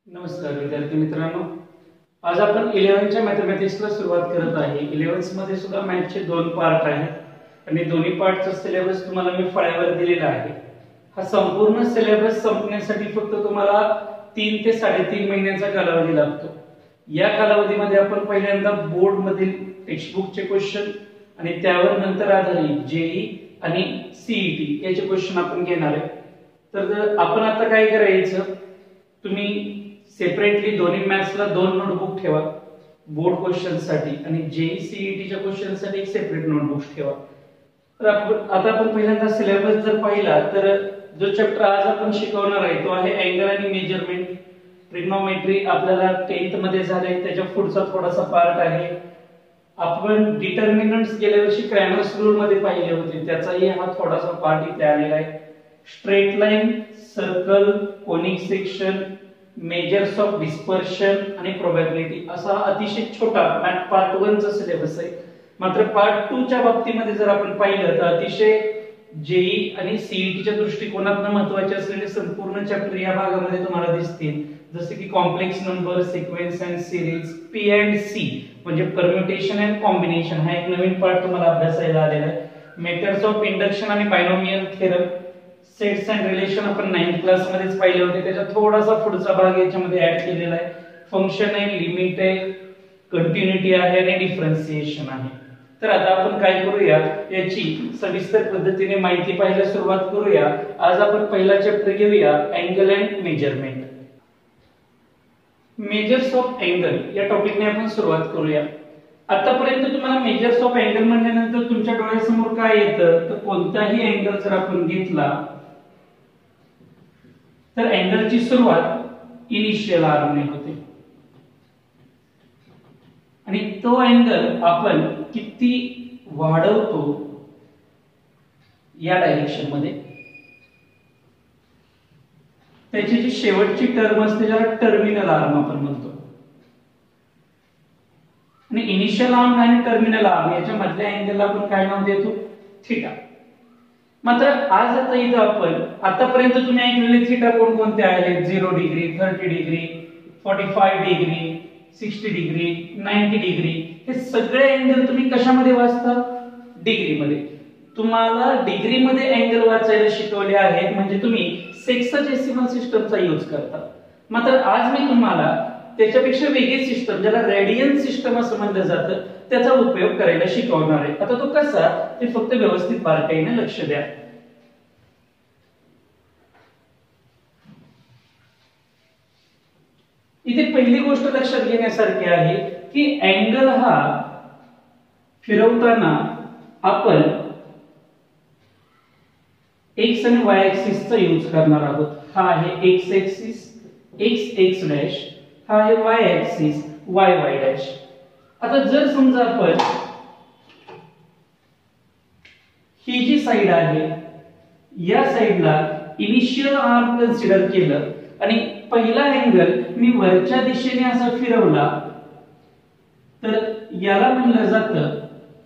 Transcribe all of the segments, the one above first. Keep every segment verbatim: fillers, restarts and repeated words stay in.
नमस्कार विद्यार्थी मित्रांनो, आज आपण इलेव्हनच्या मॅथमॅटिक्सला सुरुवात करत आहे। इलेव्हन्थ मध्ये सुद्धा मॅथचे दोन पार्ट आहेत आणि दोन्ही पार्टचा सिलेबस तुम्हाला मी फळ्यावर दिलेला आहे। हा संपूर्ण सिलेबस संपण्यासाठी फक्त तुम्हाला तीन ते साडेतीन महिन्याचा कालावधी लागतो। या कालावधीमध्ये आपण पहिल्यांदा बोर्ड मधील टेक्स्टबुकचे क्वेश्चन आणि त्यावर नंतर आधारित जेई आणि सीईटी याचे क्वेश्चन आपण घेणार आहे। तर आपण आता काय करायचं, तुम्ही सेपरेटली दोन्ही मॅथ्सला दोन नोटबुक ठेवा, बोर्ड क्वेश्चन साठी आणि जेई सीईटी च्या क्वेश्चन साठी एक सेपरेट नोटबुक ठेवा। तर आपण आता आपण पहिल्यांदा सिलेबस जर पाहिला तर जो चॅप्टर आज आपण शिकवणार आहे तो आहे अँगल आणि मेजरमेंट। ट्रिग्नोमेट्री आपल्याला टेंथ मध्ये झाले, त्याच्या पुढचा थोडासा पार्ट आहे। आपण डिटर्मिनंट्स गेल्या वर्षी क्रॅमर्स रूल मध्ये पाहिले होते, त्याचाही हा थोडासा पार्ट इथे आलेला आहे। Straight line, circle, conic section, measures of dispersion आणि प्रोबॅबिलिटी असा अतिशय छोटा मॅथ पार्ट वन चा सिलेबस आहे। मात्र पार्ट टू च्या बाबतीमध्ये जर आपण पाहिलं तर अतिशय जेई आणि सीईटी च्या दृष्टिकोनातून महत्त्वाचे असलेले संपूर्ण चॅप्टर या भागामध्ये तुम्हाला दिसतील, जसे की complex number, sequence and series, P and C म्हणजे परम्युटेशन अँड कॉम्बिनेशन हा एक नवीन पार्ट तुम्हाला अभ्यासायला आलेला आहे। मेथड्स ऑफ इंडक्शन आणि binomial theorem, sets and relation आपण नाइन्थ क्लास मध्येच पाहिले होते, त्याचा थोडासा पुढचा भाग याच्यामध्ये ऍड केलेला आहे। फंक्शन आहे, लिमिट आहे, कंटिन्यूटी आहे आणि डिफरन्शिएशन आहे। तर आता आपण काय करूया, याची सविस्तर पद्धतीने माहिती पाहायला सुरुवात करूया। आज आपण पहिला चॅप्टर घेऊया angle and measurement. Measures of angle या टॉपिकने आपण सुरुवात करूया। आतापर्यंत तुम्हाला मेजर्स ऑफ अँगल म्हणल्यानंतर तुमच्या डोळ्यासमोर काय येतं, तर कोणताही अँगल जर आपण घेतला तर अँगलची सुरुवात इनिशियल आर्म ने होते आणि तो अँगल आपण किती वाढवतो या डायरेक्शन मध्ये, त्याची जी शेवटची टर्म असते ज्याला टर्मिनल आर्म आपण म्हणतो। आणि इनिशियल आर्म आणि टर्मिनल आर्म याच्या मधल्या अँगलला आपण काय नाव देतो, थीटा। मात्र आज आता इथं आपण आतापर्यंत तुम्ही ऐकलेले थीटा कोण कोणते आहेत, zero degree, thirty degree, forty five degree, sixty degree, ninety degree, हे सगळे अँगल तुम्ही कशामध्ये वाचता, डिग्री मध्ये। तुम्हाला डिग्री मध्ये अँगल वाचायला शिकवले आहेत म्हणजे तुम्ही सेक्साडेसिमल सिस्टमचा यूज करता। मात्र आज मी तुम्हाला त्याच्यापेक्षा वेगळी सिस्टम ज्याला रेडियन सिस्टम असं म्हणलं जातं त्याचा उपयोग करायला शिकवणार आहे। आता तो कसा ते फक्त व्यवस्थित बारकाईने लक्ष द्या। इथे पहिली गोष्ट लक्षात घेण्यासारखी आहे की अँगल हा फिरवताना आपण एक्स आणि वाय ऍक्सिस चा यूज करणार आहोत। हा आहे X axis, X X dash, हा आहे Y axis, Y Y dash. आता जर समजा आपण ही जी साइड आहे या साइडला इनिशियल आर्म कन्सिडर केलं आणि पहिला अँगल मी वरच्या दिशेने असा फिरवला तर याला म्हणलं जातं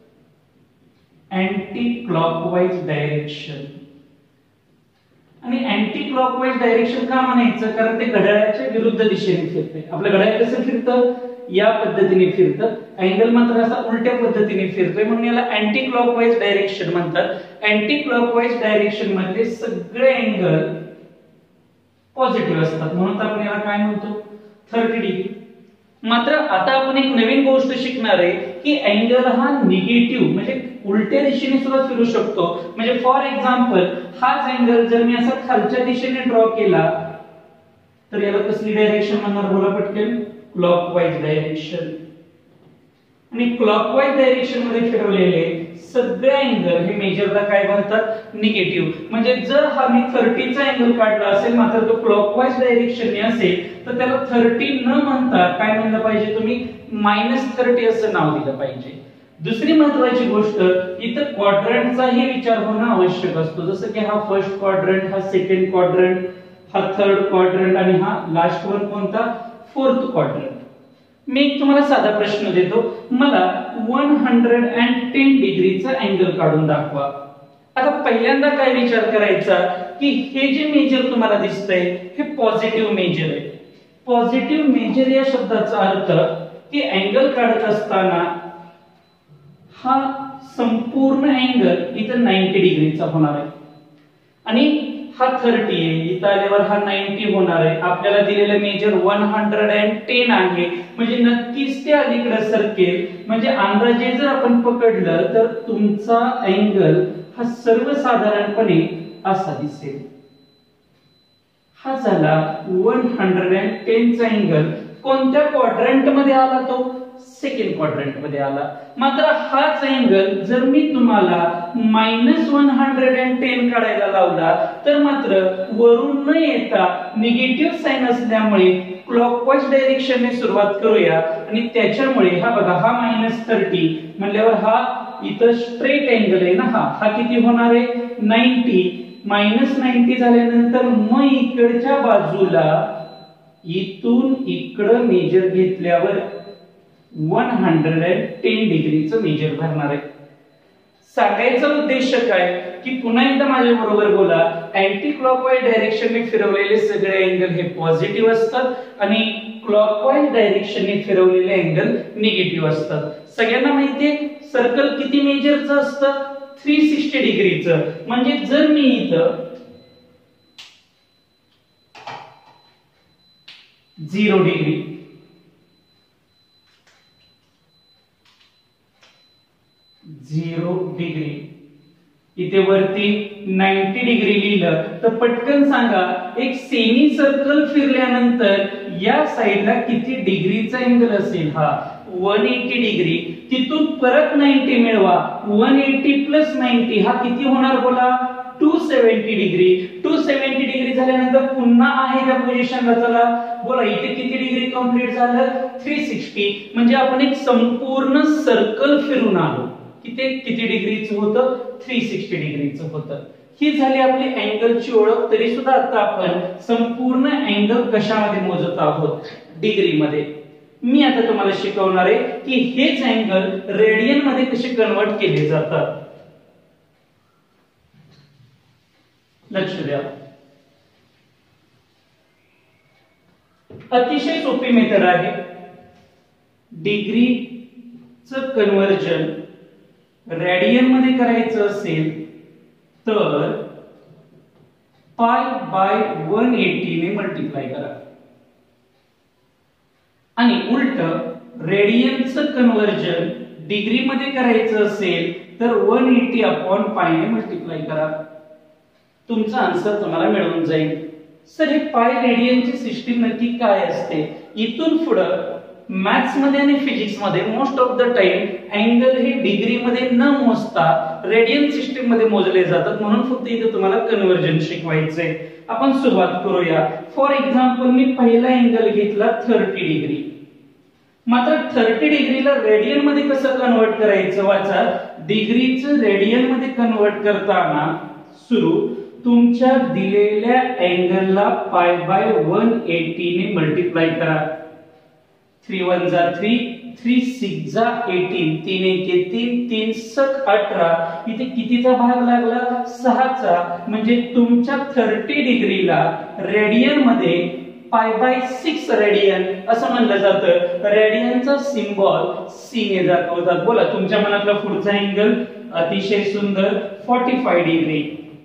अँटी क्लॉकवाइज डायरेक्शन। आणि अँटी क्लॉकवाइज डायरेक्शन का म्हणायचं, कारण ते घड्याळाच्या विरुद्ध दिशेने फिरते। आपलं घड्याळ कसं फिरतं, या पद्धतीने फिरतं, अँगल मात्र असा उलट्या पद्धतीने फिरतोय म्हणून याला अँटी क्लॉकवाइज डायरेक्शन म्हणतात। अँटी क्लॉकवाइज डायरेक्शन मध्ये सगळे अँगल पॉझिटिव्ह असतात म्हणून आपण याला काय म्हणतो, थर्टी डिग्री। मात्र आता आपण एक नवीन गोष्ट शिकणार आहे की अँगल हा निगेटिव्ह म्हणजे उलट्या दिशेने सुद्धा फिरू शकतो। म्हणजे फॉर एक्झाम्पल हाच अँगल जर मी असा खालच्या दिशेने ड्रॉ केला तर याला कसली डायरेक्शन म्हणणार, बोला पटकन, क्लॉकवाइज डायरेक्शन। आणि क्लॉकवाइज डायरेक्शन मध्ये फिरवलेले सगळे अँगल हे मेजरला काय म्हणतात, निगेटिव्ह। म्हणजे जर हा मी थर्टी चा अँगल काढला असेल मात्र तो क्लॉकवाइज डायरेक्शनने असेल तर त्याला थर्टी न म्हणता काय म्हणलं पाहिजे तुम्ही, मायनस थर्टी असं नाव दिलं पाहिजे। दुसरी महत्त्वाची गोष्ट, इथं क्वाड्रंटचाही विचार होणं आवश्यक असतो, जसं की हा फर्स्ट क्वाड्रंट, हा सेकंड क्वाड्रंट, हा थर्ड क्वाड्रंट आणि हा लास्ट वन कोणता, फोर्थ क्वाड्रंट। मी एक तुम्हाला साधा प्रश्न देतो, मला एक शंभर दहा डिग्रीचा अँगल काढून दाखवा। आता पहिल्यांदा काय विचार करायचा की हे जे मेजर तुम्हाला दिसतंय हे पॉझिटिव्ह मेजर आहे। पॉझिटिव्ह मेजर या शब्दाचा अर्थ की अँगल काढत असताना हा संपूर्ण अँगल इथं नव्वद डिग्रीचा होणार आहे आणि हा तीस आहे, इथं आल्यावर हा नव्वद होणार आहे. आपल्याला दिलेलं मेजर एक शंभर दहा आहे, म्हणजे नक्कीच ते अलीकडे सरकेल. म्हणजे अंदाजे जर आपण पकडलं तर तुमचा अँगल हा सर्वसाधारणपणे असा दिसेल. हा झाला एक शंभर दहा चा अँगल. कोणत्या क्वाड्रंट मध्ये आला तो? सेकंड क्वाड्रंट मध्ये आला. मात्र हाच अँगल जर मी तुम्हाला मायनस एक शंभर दहा काढायला लावला तर मात्र वरून न येता निगेटिव्ह साइन असल्यामुळे क्लॉकवाईज डायरेक्शनने सुरुवात करूया आणि त्याच्यामुळे हा बघा हा मायनस तीस म्हणल्यावर हा इथं स्ट्रेट अँगल आहे ना, हा हा किती होणार आहे? नव्वद. मायनस नव्वद झाल्यानंतर मग इकडच्या बाजूला इथून इकडं मेजर घेतल्यावर एक शंभर दहा डिग्रीचं मेजर भरणार आहे. सांगायचा उद्देश काय की पुन्हा एकदा माझ्या बरोबर बोला, अँटी क्लॉकवाईज डायरेक्शनने फिरवलेले सगळे अँगल हे पॉझिटिव्ह असतात आणि क्लॉकवाईज डायरेक्शनने फिरवलेले अँगल निगेटिव्ह असतात. सगळ्यांना माहितीये सर्कल किती मेजरचं असतं? तीन साठ डिग्रीचं. म्हणजे जर मी इथं झिरो डिग्री झिरो डिग्री इथे वरती नव्वद डिग्री लिहिलं तर पटकन सांगा एक सेमी सर्कल फिरल्यानंतर या साइडला किती डिग्रीचा अँगल असेल? हा एक सो ऐंशी डिग्री. तिथून परत नव्वद मिळवा. एक सो ऐंशी प्लस नव्वद हा किती होणार बोला? दोनशे सत्तर डिग्री. दोनशे सत्तर डिग्री झाल्यानंतर पुन्हा आहे त्या पोझिशनला चला. बोला इथे किती डिग्री कंप्लीट झालं? तीन साठ. म्हणजे आपण एक संपूर्ण सर्कल फिरून आलो. किती किती डिग्रीचं होतं? तीन साठ डिग्रीचं होतं. ही झाली आपली अँगलची ओळख. तरी सुद्धा आता आपण संपूर्ण अँगल कशामध्ये मोजत आहोत? डिग्री मध्ये. मी आता तुम्हाला शिकवणार आहे की हेच अँगल रेडियन मध्ये कसे कन्वर्ट केले जातात. लक्ष द्या. अतिशय सोपी मेथड आहे. डिग्रीचं कन्वर्जन रेडियन मध्ये करायचं असेल तर पाय बाय एक सो ऐंशी ने मल्टिप्लाय करा आणि उलट रेडियनचं कन्वर्जन डिग्री मध्ये करायचं असेल तर एक सो ऐंशी अपॉन पाय ने मल्टिप्लाय करा. तुमचा आन्सर तुम्हाला मिळून जाईल. सर हे पाय रेडियनची सिस्टीम नक्की काय असते? इथून पुढे मॅथ्स मध्ये आणि फिजिक्स मध्ये most of the time angle हे डिग्री मध्ये न मोजता रेडियन सिस्टीम मध्ये मोजले जातात. म्हणून फक्त इथे तुम्हाला कन्वर्जन शिकवायचंय. आपण सुरुवात करूया. फॉर एक्झाम्पल मी पहिला अँगल घेतला तीस डिग्री. मात्र तीस डिग्रीला रेडियन मध्ये कसं कन्वर्ट करायचं? वाचा. डिग्रीचं रेडियन मध्ये कन्वर्ट करताना सुरू तुमच्या दिलेल्या अँगलला पाय बाय एक सो ऐंशी ने मल्टिप्लाय करा. तीन वन जा तीन, तीन सिक्स जा अठरा, तीन एके तीन, तीन सक अठरा. इथे कितीचा भाग लागला? सहाचा. म्हणजे तुमच्या तीस डिग्रीला रेडियन मध्ये पाय बाय सिक्स रेडियन असं म्हणलं जातं. रेडियनचा सिम्बॉल सी ने दाखवतात. बोला तुमच्या मनातला पुढचा अँगल अतिशय सुंदर पंचेचाळीस डिग्री.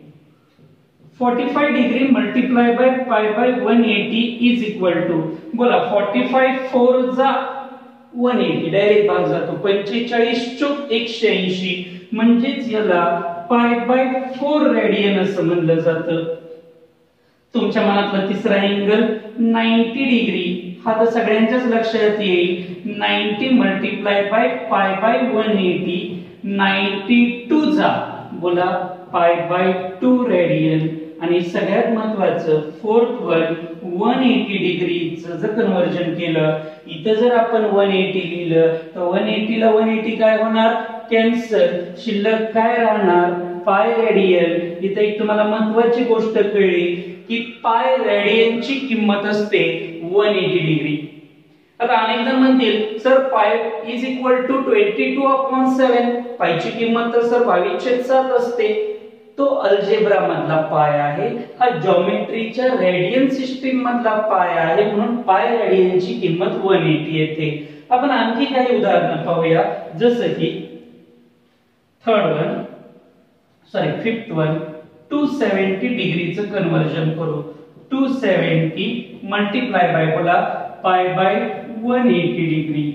पंचेचाळीस degree multiply by pi by एक सो ऐंशी इज इक्वल टू बोला पंचेचाळीस फोर जा एक सो ऐंशी डायरेक्ट भाग जातो. पंचेचाळीस चौक एकशे ऐंशी म्हणजेच याला पाय बाय चार रेडियन असं म्हणलं जातं. तुमच्या मनातला तिसरा अँगल नव्वद डिग्री हा तर सगळ्यांच्याच लक्षात येईल. नव्वद मल्टिप्लाय बाय पाय बाय एक सो ऐंशी बावन्न जा बोला पाय बाय दोन रेडियन. आणि सगळ्यात महत्त्वाचं फोर्थ वन एक सो ऐंशी डिग्रीचं जर कन्वर्जन केलं इथं जर आपण एक सो ऐंशी लिहिलं तर एक सो ऐंशी ला एक सो ऐंशी काय होणार? कॅन्सल. शिल्लक काय राहणार? Pi radian. इथे एक तुम्हाला महत्त्वाची गोष्ट कळली की पाय रेडियनची किंमत असते एक सो ऐंशी डिग्री. आता अनेक जण म्हणतील sir pi is equal to बावीस अपॉन सात. पायची किंमत तर सर बावीस छेद सात असते. तो अल्जेब्रा मधला पाय आहे, हा जॉमेट्रीच्या रेडियन सिस्टीम मधला पाय आहे, म्हणून पाय रेडियनची किंमत एक सौ अस्सी येते. आपण आणखी काही उदाहरण पाहूया, जसं की third one sorry fifth one two seventy डिग्रीचं कन्वर्जन करू. टू सेवेंटी मल्टिप्लाय बाय बोला पाय बाय एक सौ अस्सी डिग्री.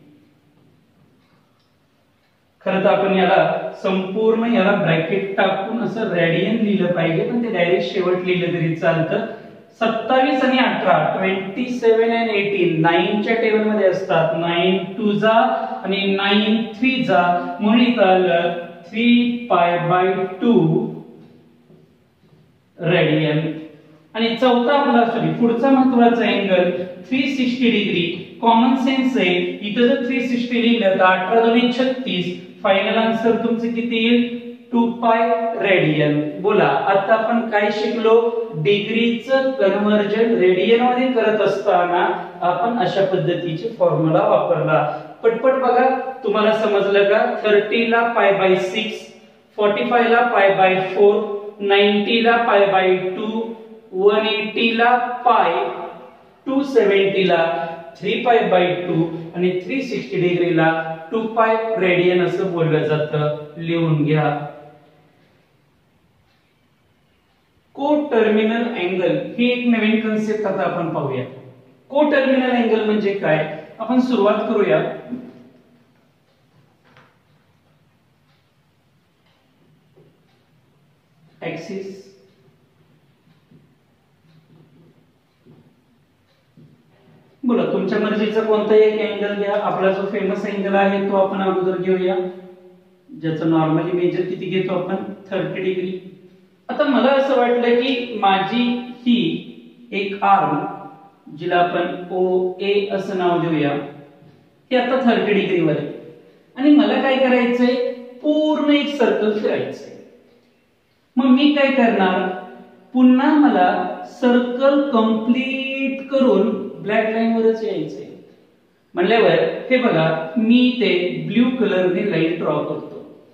खरं तर आपण याला संपूर्ण याला ब्रॅकेट टाकून असं रेडियन लिहिलं पाहिजे, पण ते डायरेक्ट शेवट लिहिलं तरी चालतं. सत्तावीस आणि अठरा ट्वेंटी सेवन अँड एटीन नाईनच्या टेबल मध्ये असतात. नाईन टू जा आणि नाईन थ्री जा, म्हणून इथं आलं three pi by two radian. आणि चौथा आपला सॉरी पुढचा महत्वाचा अँगल तीनशे साठ डिग्री. कॉमन सेन्स आहे, इथं जर तीनशे साठ लिहिलं तर अठरा दोन्ही छत्तीस, फायनल आन्सर तुमचं किती येईल टू पाय रेडियन. बोला आता आपण काय शिकलो, डिग्रीचं कन्वर्जन रेडियन मध्ये करत असताना आपण अशा पद्धतीचे फॉर्म्युला वापरला. पटपट बघा, तुम्हाला समजलं का? तीस ला पाय बाय सिक्स, पंचेचाळीस ला पाय बाय फोर, नव्वद ला पाय बाय टू, एक सौ अस्सी ला पाय, दोनशे सत्तर ला थ्री पाय बाय टू आणि तीनशे साठ डिग्रीला टू पाय रेडियन असं बोललं जातं. लिहून घ्या. को टर्मिनल अँगल ही एक नवीन कन्सेप्ट आता आपण पाहूया. को टर्मिनल अँगल म्हणजे काय, आपण सुरुवात करूया. ऍक्सिस बोला, तुमच्या मर्जीचा कोणताही एक अँगल घ्या. आपला जो फेमस अँगल आहे तो आपण अगोदर घेऊया, ज्याचं नॉर्मली मेजर किती घेतो आपण तीस डिग्री. आता मला असं वाटलं की माझी ही एक आर्म, जिला आपण ओ ए असं नाव देऊया, ही आता तीस डिग्रीवर आहे आणि मला काय करायचंय, पूर्ण एक सर्कल फिरायचंय. मग मी काय करणार, पुन्हा मला सर्कल कंप्लीट करून ब्लॅक लाईन वरच यायचंय. म्हणल्यावर हे बघा, मी ते ब्ल्यू कलरने लाईन ड्रॉ करतो.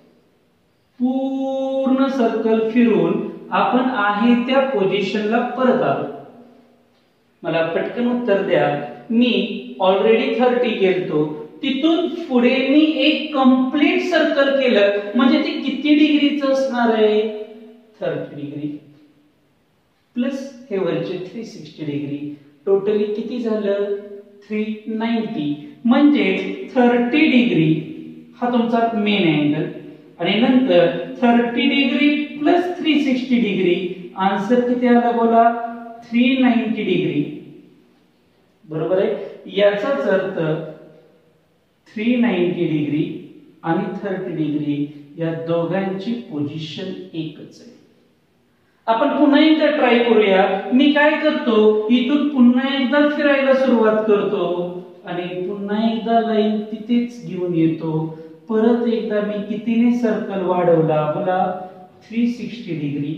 पूर्ण सर्कल फिरून आपण आहे त्या पोझिशनला परत आलो. मला पटकन उत्तर द्या. मी ऑलरेडी तीस गेलतो, तिथून पुढे मी एक कंप्लीट सर्कल केलं, म्हणजे ते किती डिग्रीचं असणार आहे, तीस डिग्री प्लस हे वरचे तीनशे साठ डिग्री, टोटली किती झालं तीनशे नव्वद. म्हणजे तीस डिग्री हा तुमचा मेन अँगल आणि नंतर तीस डिग्री प्लस तीनशे साठ डिग्री, आन्सर किती आला बोला तीनशे नव्वद डिग्री. बरोबर आहे. याचाच अर्थ तीनशे नव्वद डिग्री आणि तीस डिग्री या दोघांची पोझिशन एकच आहे. आपण पुन्हा एकदा ट्राय करूया. मी काय करतो, इथून पुन्हा एकदा फिरायला सुरुवात करतो आणि पुन्हा एकदा लाईन तिथेच घेऊन येतो. परत एकदा मी कितीने सर्कल वाढवला बोला तीनशे साठ डिग्री.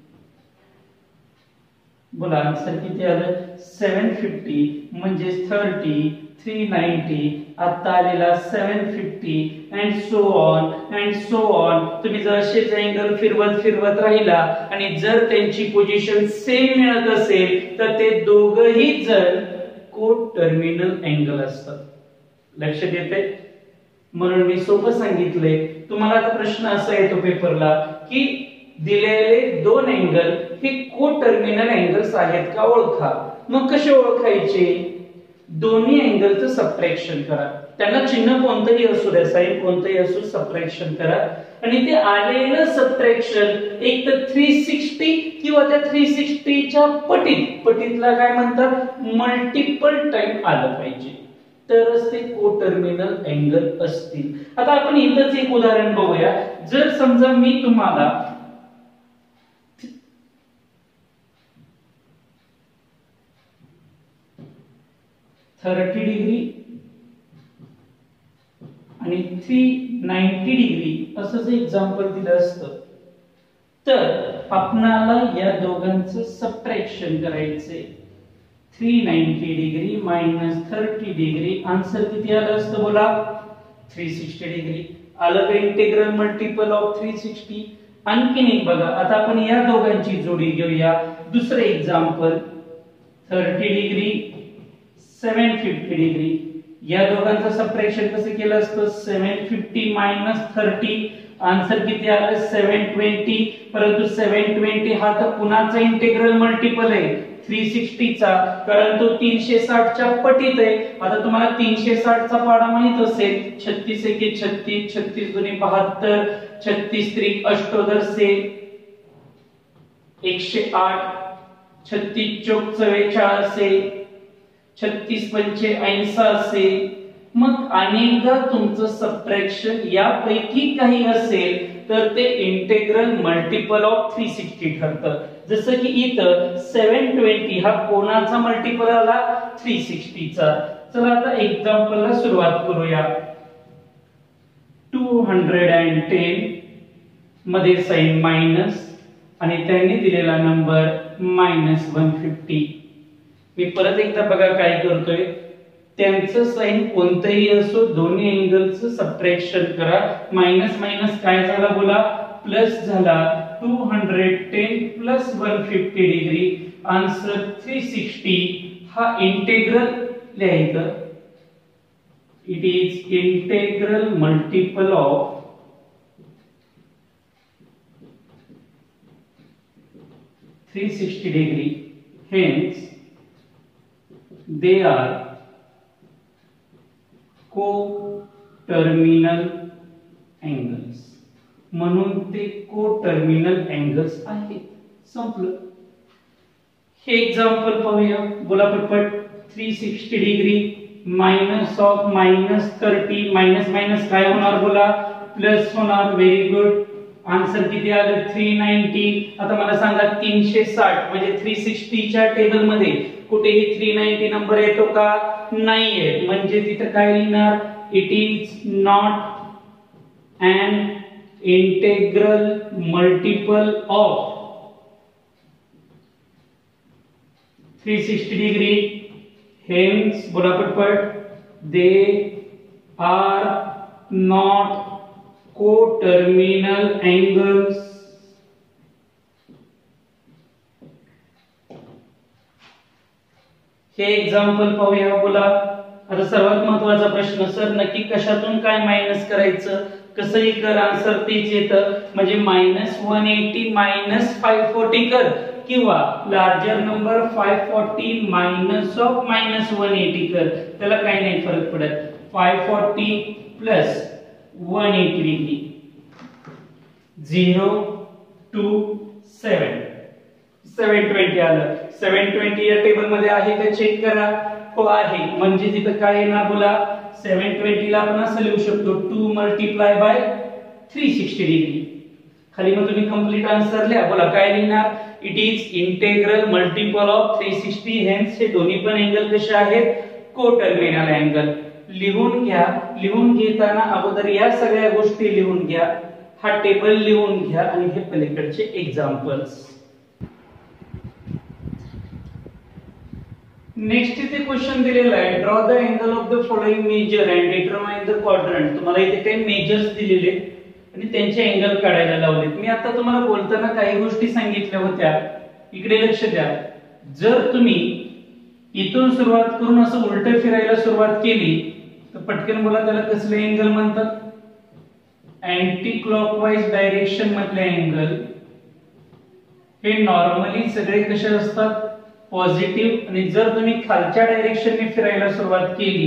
बोला आन्सर किती आलं सातशे पन्नास, म्हणजे तीस, तीनशे नव्वद, आता आलेला सातशे पन्नास and so on and so on. तुम्ही जर असेच अँगल फिरवत फिरवत राहिला आणि जर त्यांची पोझिशन सेम मिळत असेल तर ते दोघही जर को टर्मिनल अँगल असतात. लक्षात येते. म्हणून मी सोपं सांगितलंय. तुम्हाला आता प्रश्न असा येतो पेपरला की दिलेले दोन अँगल हे को टर्मिनल अँगल्स आहेत का ओळखा. मग कसे ओळखायचे, दोन्ही अँगलचं सबट्रॅक्शन करा. त्यांना चिन्ह कोणतंही असू द्या, साइन कोणतंही असू, सबट्रॅक्शन करा आणि ते आलेलं सबट्रॅक्शन एक तर तीनशे साठ किंवा त्या तीनशे साठ च्या पटीत, पटीतला काय म्हणतात मल्टिपल टाइम आलं पाहिजे, तरच ते को टर्मिनल अँगल असतील. आता आपण इथंच एक उदाहरण बघूया. जर समजा मी तुम्हाला तीस डिग्री आणि तीनशे नव्वद डिग्री असं जर एक्झाम्पल दिलं असतं तर आपणाला या दोघांचं सबट्रॅक्शन करायचंय. तीनशे नव्वद डिग्री मायनस तीस डिग्री, आन्सर किती आलं असतं बोला तीनशे साठ डिग्री. आलं का इंटिग्रल मल्टिपल ऑफ तीनशे साठ. आणखीन एक बघा, आता आपण या दोघांची जोडी घेऊया. दुसरे example, thirty degree seven fifty degree. या दोघांचं सबट्रॅक्शन कसं केलं असतं? Seven fifty minus thirty, answer किती आलं? Seven twenty. परंतु सेवन ट्वेंटी हा तर पुन्हाचा इंटेग्रल मल्टिपल आहे थ्री सिक्स्टी चा, कारण तो तीनशे साठ च्या पटीत आहे. आता तुम्हाला तीनशे साठ चा पाडा माहित असेल, छत्तीस एके छत्तीस, छत्तीस दुनी बहात्तर, छत्तीस त्रिक अष्टोदरसे एकशे आठ, छत्तीस चौक चव्वेचाळीसशे, छत्तीस पंचे ऐंशी. मग अनेकदा तुमचं सबट्रॅक्शन यापैकी काही असेल तर ते integral multiple of three sixty ठरतं. जसं की इथं सेवन ट्वेंटी हा कोणाचा मल्टिपल आला? थ्री सिक्स्टी चा. चला आता एक्झाम्पलला सुरुवात करूया. टू हंड्रेड टेन मध्ये साइन मायनस आणि त्यांनी दिलेला नंबर मायनस वन फिफ्टी. मी परत एकदा बघा काय करतोय, त्यांचं साइन कोणतंही असो दोन्ही अँगलचं सबट्रॅक्शन करा. मायनस मायनस काय झाला बोला? प्लस झाला. Two hundred ten plus one fifty degree, answer three sixty. हा इंटेग्रल लिहायचं. It is integral multiple of three sixty degree, hence they are co-terminal angles. म्हणून ते co-terminal angles आहेत. संपलं. हे एक्झाम्पल पाहूया. बोला पटपट. Three sixty degree minus of minus thirty, minus minus काय होणार बोला? प्लस होणार. Very good. आन्सर किती आलं? Three ninety. आता मला सांगा तीनशे साठ म्हणजे थ्री सिक्स्टी च्या टेबल मध्ये कुठेही थ्री नाईन्टी नंबर येतो का? नाहीये. म्हणजे तिथे काय लिहिणार? It is not an integral multiple of three sixty degree. Hence, बोला पटपट, they are not coterminal angles. हे एक्झाम्पल पाहूया. बोला. आता सर्वात महत्वाचा प्रश्न, सर नक्की कशातून काय मायनस करायचं? कसंही कर, आन्सर तेच येतं. म्हणजे minus one eighty minus five forty कर, किंवा larger number five forty minus of minus one eighty कर, त्याला काही नाही फरक पडत. Five forty plus one eighty degree, zero two seven, seven twenty आलं. सेवन ट्वेंटी या टेबल मध्ये आहे का चेक करा. हो आहे. म्हणजे तिथं काय येणार बोला? सेवन ट्वेंटी ला आपण असं लिहू शकतो, two multiply by three sixty degree. खाली मग तुम्ही कंप्लीट आन्सर लिहा. बोला काय लिहिणार? It is integral multiple of three sixty. Hence हे दोन्ही पण अँगल कसे आहेत? Coterminal angle. लिहून घ्या. लिहून घेताना अगोदर या सगळ्या गोष्टी लिहून घ्या, हा टेबल लिहून घ्या आणि हे पलीकडचे एक्झाम्पल्स. नेक्स्ट इथे क्वेश्चन दिलेला आहे, draw the angle of the following measure and determine the quadrant. तुम्हाला इथे काही मेजर्स दिलेले आणि त्यांचे अँगल काढायला लावलेत. मी आता तुम्हाला बोलताना काही गोष्टी सांगितल्या होत्या, इकडे लक्ष द्या. जर तुम्ही इथून सुरुवात करून असं उलट फिरायला सुरुवात केली तर पटकन बोला त्याला कसले अँगल म्हणतात? अँटी क्लॉकवाइज डायरेक्शन मधले अँगल हे नॉर्मली सगळे कसे असतात? पॉझिटिव्ह. आणि जर तुम्ही खालच्या डायरेक्शनने फिरायला सुरुवात केली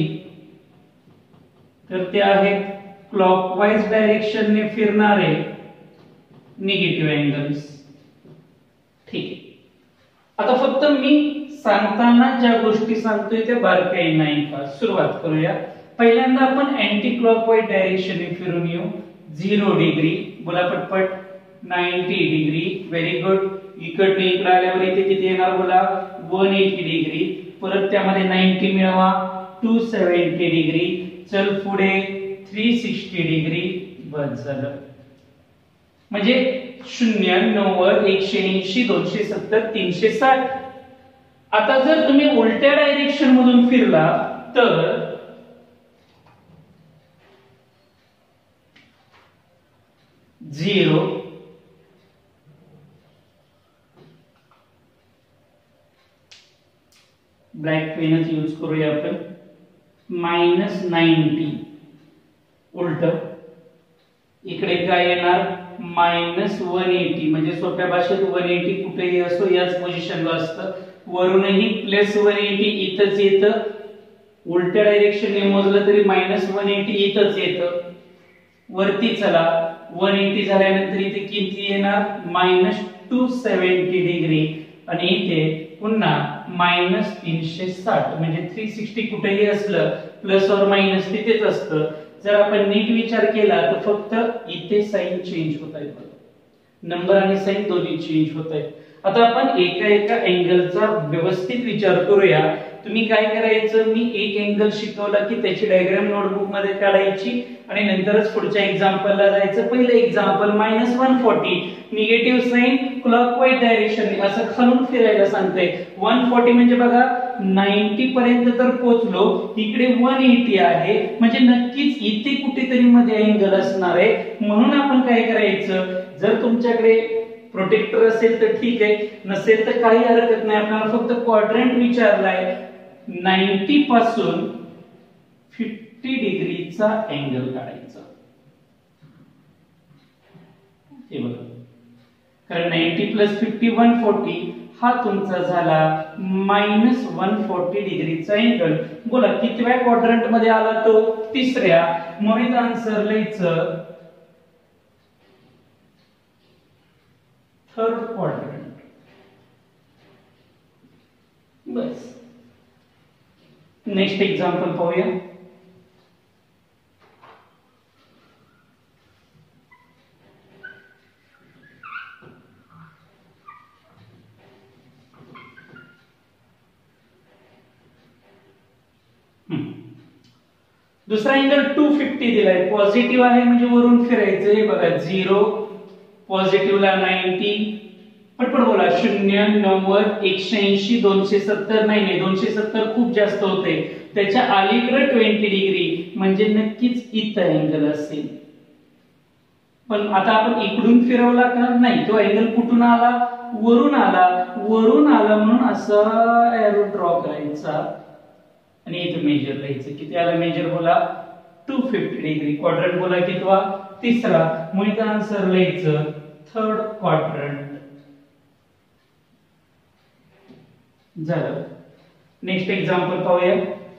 तर ते आहेत क्लॉकवाइज डायरेक्शनने फिरणारे निगेटिव्ह अँगल्स. ठीक आहे. आता फक्त मी सांगताना ज्या गोष्टी सांगतोय त्या बारकाई नाही का. सुरुवात करूया. पहिल्यांदा आपण अँटी क्लॉकवाइज डायरेक्शनने फिरून येऊ. झिरो डिग्री, बोला पटपट. Ninety degree, very good. इकडे इकडे आल्यावर इथे किती येणार बोला? One eighty degree. परत त्यामध्ये नाईन्टी मिळवा, टू सेव्हन्टी डिग्री. चल पुढे थ्री सिक्स्टी डिग्री. बस झालं. म्हणजे शून्य, नव्वद, एकशे ऐंशी, दोनशे सत्तर, तीनशे साठ. आता जर तुम्ही उलट्या डायरेक्शन मधून फिरला तर झिरो, ब्लॅक पेनच यूज करूया आपण. मायनस नाईन्टी उलट, इकडे काय येणार मायनस वन एटी, म्हणजे सोप्या भाषेत वन एटी कुठेही असो याच पोझिशनला असतं. वरूनही प्लस वन एटी इथंच येतं, उलट्या डायरेक्शनने मोजलं तरी मायनस वन एटी इथंच येतं. वरती चला, वन एटी झाल्यानंतर इथे किती येणार मायनस टू सेव्हन्टी डिग्री, आणि इथे पुन्हा मायनस तीनशे साठ, म्हणजे थ्री सिक्स्टी कुठेही असलं प्लस और मायनस तिथेच असतं. जर आपण नीट विचार केला तर फक्त इथे साइन चेंज होत आहे, नंबर आणि साइन दोन्ही चेंज होत आहेत. आता आपण एका एका अँगलचा व्यवस्थित विचार करूया. तुम्ही काय करायचं, मी एक अँगल शिकवला की त्याची डायग्राम नोटबुक मध्ये काढायची आणि नंतरच पुढच्या एक्झाम्पलला जायचं. पहिलं example minus one forty, negative sign clockwise direction, असं खालून फिरायला सांगतंय. वन फोर्टी म्हणजे बघा नाईन्टी पर्यंत तर पोहोचलो, इकडे वन एटी आहे, म्हणजे नक्कीच इथे कुठेतरी मध्ये अँगल असणार आहे. म्हणून आपण काय करायचं, जर तुमच्याकडे प्रोटेक्टर असेल तर ठीक आहे, नसेल तर काही हरकत नाही. आपल्याला फक्त क्वाड्रंट विचारलाय, नाईन्टी पासून फिफ्टी डिग्रीचा अँगल काढायचा. हे बघा, कारण ninety plus fifty one forty हा तुमचा झाला मायनस वन फोर्टी डिग्रीचा अँगल. बोला कितव्या क्वाड्रंट मध्ये आला तो, तिसऱ्या. म्हणून आन्सर लिहायचं थर्ड क्वाड्रंट. बस. नेक्स्ट एक्झाम्पल पाहूया. दुसरा अँगल टू फिफ्टी दिलाय, पॉझिटिव्ह आहे म्हणजे वरून फिरायचं. हे बघा झिरो, पॉझिटिव्हला नाईन्टी, पटपट बोला, शून्य, नव्वद, एकशे ऐंशी, दोनशे सत्तर. नाही नाही, दोनशे सत्तर खूप जास्त होते, त्याच्या अलीकडे ट्वेंटी डिग्री, म्हणजे नक्कीच इथं अँगल असेल. पण आता आपण इकडून फिरवला का, नाही, तो अँगल कुठून आला, वरून आला. वरून आला म्हणून असा एरो ड्रॉ करायचा आणि इथे मेजर लिहायचं. किती आला मेजर बोला, टू फिफ्टी डिग्री. क्वाड्रंट बोला कितवा, तिसरा. म्हणून आन्सर लिहायचं थर्ड क्वाड्रंट. झालं. नेक्स्ट एक्झाम्पल पाहूया.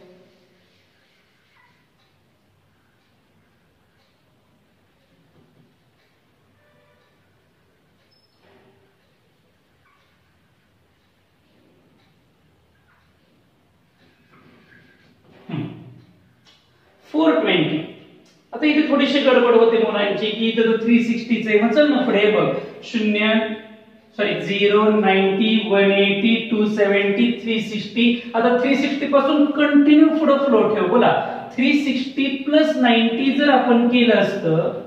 Four twenty. आता इथे थोडीशी गडबड होते मुलांची की इथे थ्री सिक्स्टी चे, मग चल ना पुढे बघ, शून्य sorry zero, ninety, one eighty, two seventy, three sixty. आता थ्री सिक्स्टी पासून कंटिन्यू पुढे फ्लो ठेव. बोला थ्री सिक्स्टी प्लस नाईन्टी जर आपण केलं असतं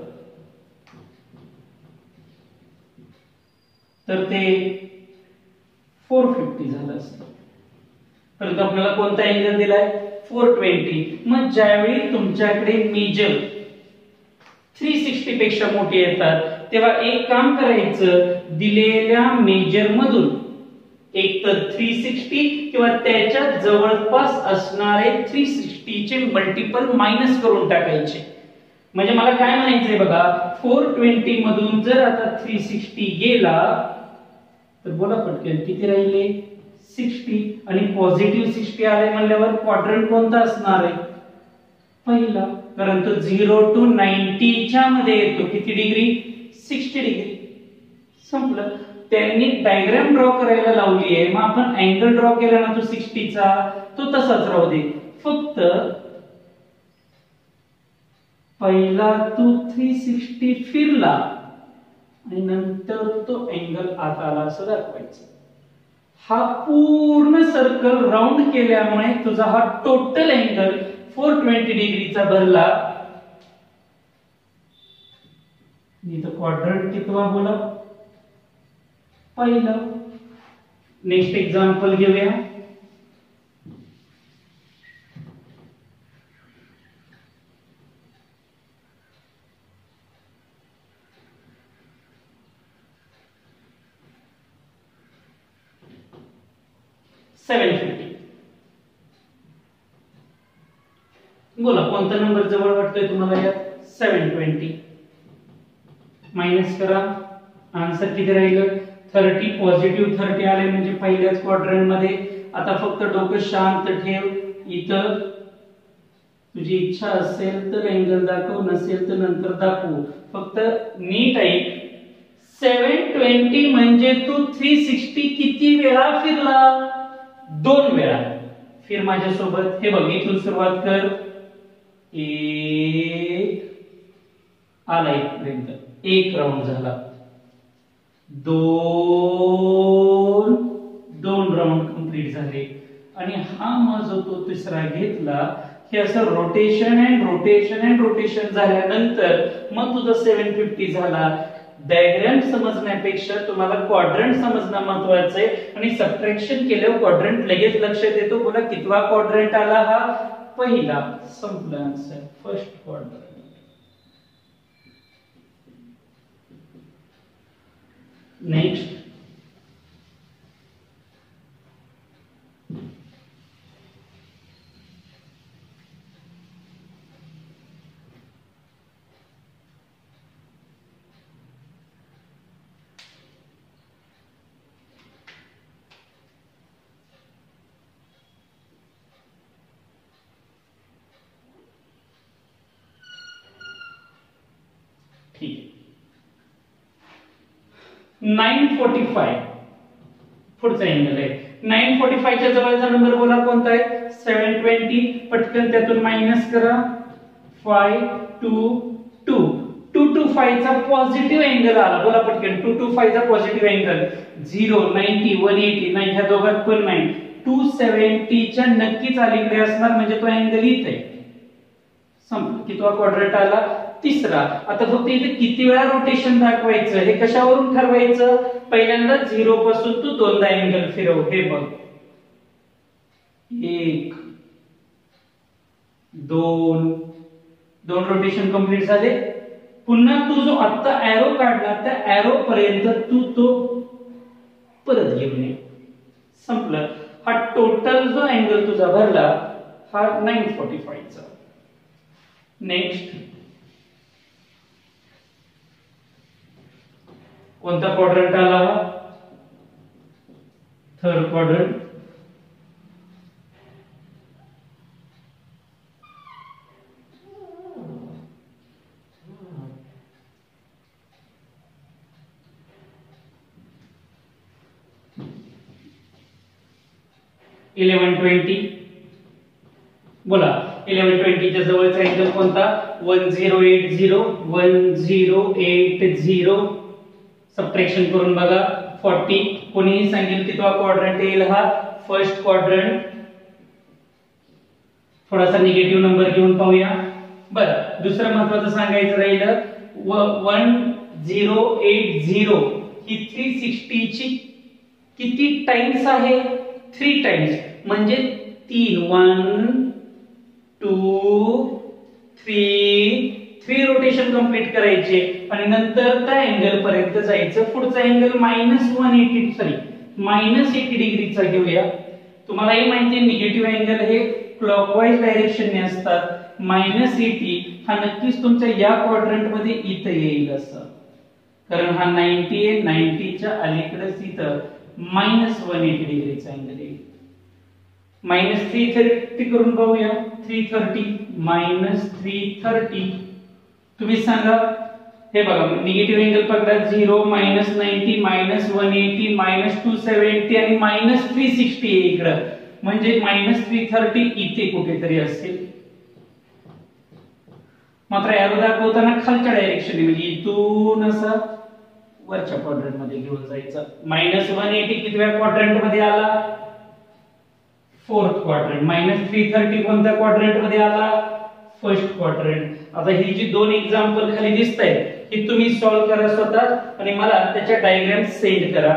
तर ते फोर फिफ्टी झालं असतं. परंतु आपल्याला कोणता अँगल दिलाय, फोर ट्वेंटी. मग ज्यावेळी तुमच्याकडे मेजर थ्री सिक्स्टी पेक्षा मोठे येतात तेव्हा एक काम करायचं, दिलेल्या मेजर मधून एक तर थ्री सिक्स्टी किंवा त्याच्या जवळपास असणारे थ्री सिक्स्टी चे मल्टिपल मायनस करून टाकायचे. म्हणजे मला काय म्हणायचंय बघा, फोर ट्वेंटी मधून जर आता थ्री सिक्स्टी गेला तर बोला पटकन किती राहिले, सिक्स्टी. आणि पॉझिटिव्ह सिक्स्टी आले म्हणल्यावर क्वाड्रंट कोणता असणार आहे, पहिला. कारण तो झिरो टू नाईन्टी च्या मध्ये येतो. किती डिग्री, सिक्स्टी डिग्री. संपलं. त्यांनी डायग्राम ड्रॉ करायला लावली आहे, मग आपण अँगल ड्रॉ केला ना तो सिक्स्टी चा, तो तसाच राहू दे. फक्त पहिला तो थ्री सिक्स्टी फिरला आणि नंतर तो अँगल आत आला असं दाखवायचं. हा पूर्ण सर्कल राउंड केल्यामुळे तुझा हा टोटल अँगल फोर ट्वेंटी डिग्रीचा भरला. इथं क्वाड्रंट कितवा बोला, पहिला. नेक्स्ट एक्झाम्पल घेऊया. Seven fifty. बोला कोणता नंबर जवळ वाटतोय तुम्हाला यात? Seven twenty. मायनस करा, आन्सर किती राहिलं? थर्टी. पॉझिटिव्ह थर्टी आले म्हणजे पहिल्याच क्वाड्रंट मध्ये. आता फक्त डोकं शांत ठेव. इथं तुझी इच्छा असेल तर अँगल दाखव, नसेल तर नंतर दाखवू. फक्त नीट ऐक. सेवन ट्वेंटी म्हणजे तू थ्री सिक्स्टी किती वेळा फिरला? दोन वेळा. फिर माझ्यासोबत. हे बघ, इथून सुरुवात कर. एक आला इथपर्यंत, एक राऊंड झाला. दोन दोन राऊंड कंप्लीट झाले. आणि हा मग जो तो तिसरा घेतला, हे असं rotation and rotation and rotation झाल्यानंतर मग तुझा सेवन फिफ्टी झाला. डायग्राम समजण्यापेक्षा तुम्हाला क्वाड्रंट समजणं महत्वाचं आहे. आणि सबट्रॅक्शन केल्यावर क्वाड्रंट लगेच लक्षात येतो. बोला कितवा क्वाड्रंट आला? हा पहिला. संपला answer, first quadrant. Next nine forty five पुढचा अँगल आहे. नाइन फोर्टी फाइव च्या जवळचा नंबर बोला कोणता आहे? Seven twenty. पटकन त्यातून मायनस करा. Five two two. Two two five चा पॉझिटिव्ह अँगल आला. बोला पटकन. टू टू फाइव चा positive angle. Zero, ninety, one eighty नाही, ह्या दोघात पण नाही. टू सेव्हन्टी च्या नक्कीच अलीकडे असणार म्हणजे तो अँगल इथे आहे. संपला. कितवा क्वाड्रंट आला? तिसरा. आता फक्त इथे किती वेळा रोटेशन दाखवायचं हे कशावरून ठरवायचं? पहिल्यांदा झिरो पासून तू दोनदा अँगल फिरव. हे बघ, एक, दोन, दोन रोटेशन कंप्लीट झाले. पुन्हा तू जो आता एरो काढला त्या एरो पर्यंत तू तो परत घेऊन ये. संपलं. हा टोटल जो अँगल तुझा भरला हा नाइन फोर्टी फाइव चा. नेक्स्ट कोणता क्वाड्रंट आला? Third quadrant. Eleven twenty. बोला इलेवन ट्वेंटी च्या जवळचा अँगल कोणता? One zero eight zero. One zero eight zero. Subtraction करून बघा. फोर्टी. कोणीही सांगेल कितवा क्वाड्रंट येईल? हा फर्स्ट क्वाड्रंट. थोडासा निगेटिव्ह नंबर घेऊन पाहूया. बरं, दुसरं महत्वाचं सांगायचं राहिलं. वन झिरो एट झिरो ही थ्री सिक्स्टी ची किती टाइम्स आहे? Three times. म्हणजे तीन. One to three. Three rotation complete करायचे आणि नंतर त्या अँगल पर्यंत जायचं. पुढचा angle minus one eighty sorry minus eighty डिग्रीचा घेऊया. तुम्हालाही माहिती आहे निगेटिव्ह अँगल हे क्लॉकवाईज डायरेक्शनने असतात. मायनस एटी हा नक्कीच तुमच्या या क्वाड्रंट मध्ये इथं येईल असं, कारण हा नाइंटी आहे. नाइंटीच्या अलीकडेच इथं मायनस वन एटी डिग्रीचा अँगल येईल. मायनस थ्री थर्टी करून पाहूया. Three thirty minus three thirty. तुम्ही सांगा. हे बघा निगेटिव्ह अँगल पकडा. Zero, minus ninety, minus one eighty, minus two seventy आणि मायनस थ्री सिक्स्टी आहे इकडं. म्हणजे मायनस थ्री थर्टी इथे कुठेतरी असेल. मात्र एरो दाखवताना खालच्या डायरेक्शनने म्हणजे इथून असं वरच्या क्वाड्रंट मध्ये घेऊन जायचं. मायनस वन एटी कितव्या क्वाड्रंट मध्ये आला? Fourth quadrant. Minus three thirty कोणत्या क्वाड्रंट मध्ये आला? First quadrant. आता ही जी दोन एक्झाम्पल खाली दिसत आहेत ही तुम्ही सॉल्व्ह करा स्वतः आणि मला त्याच्या डायग्राम सेंड करा.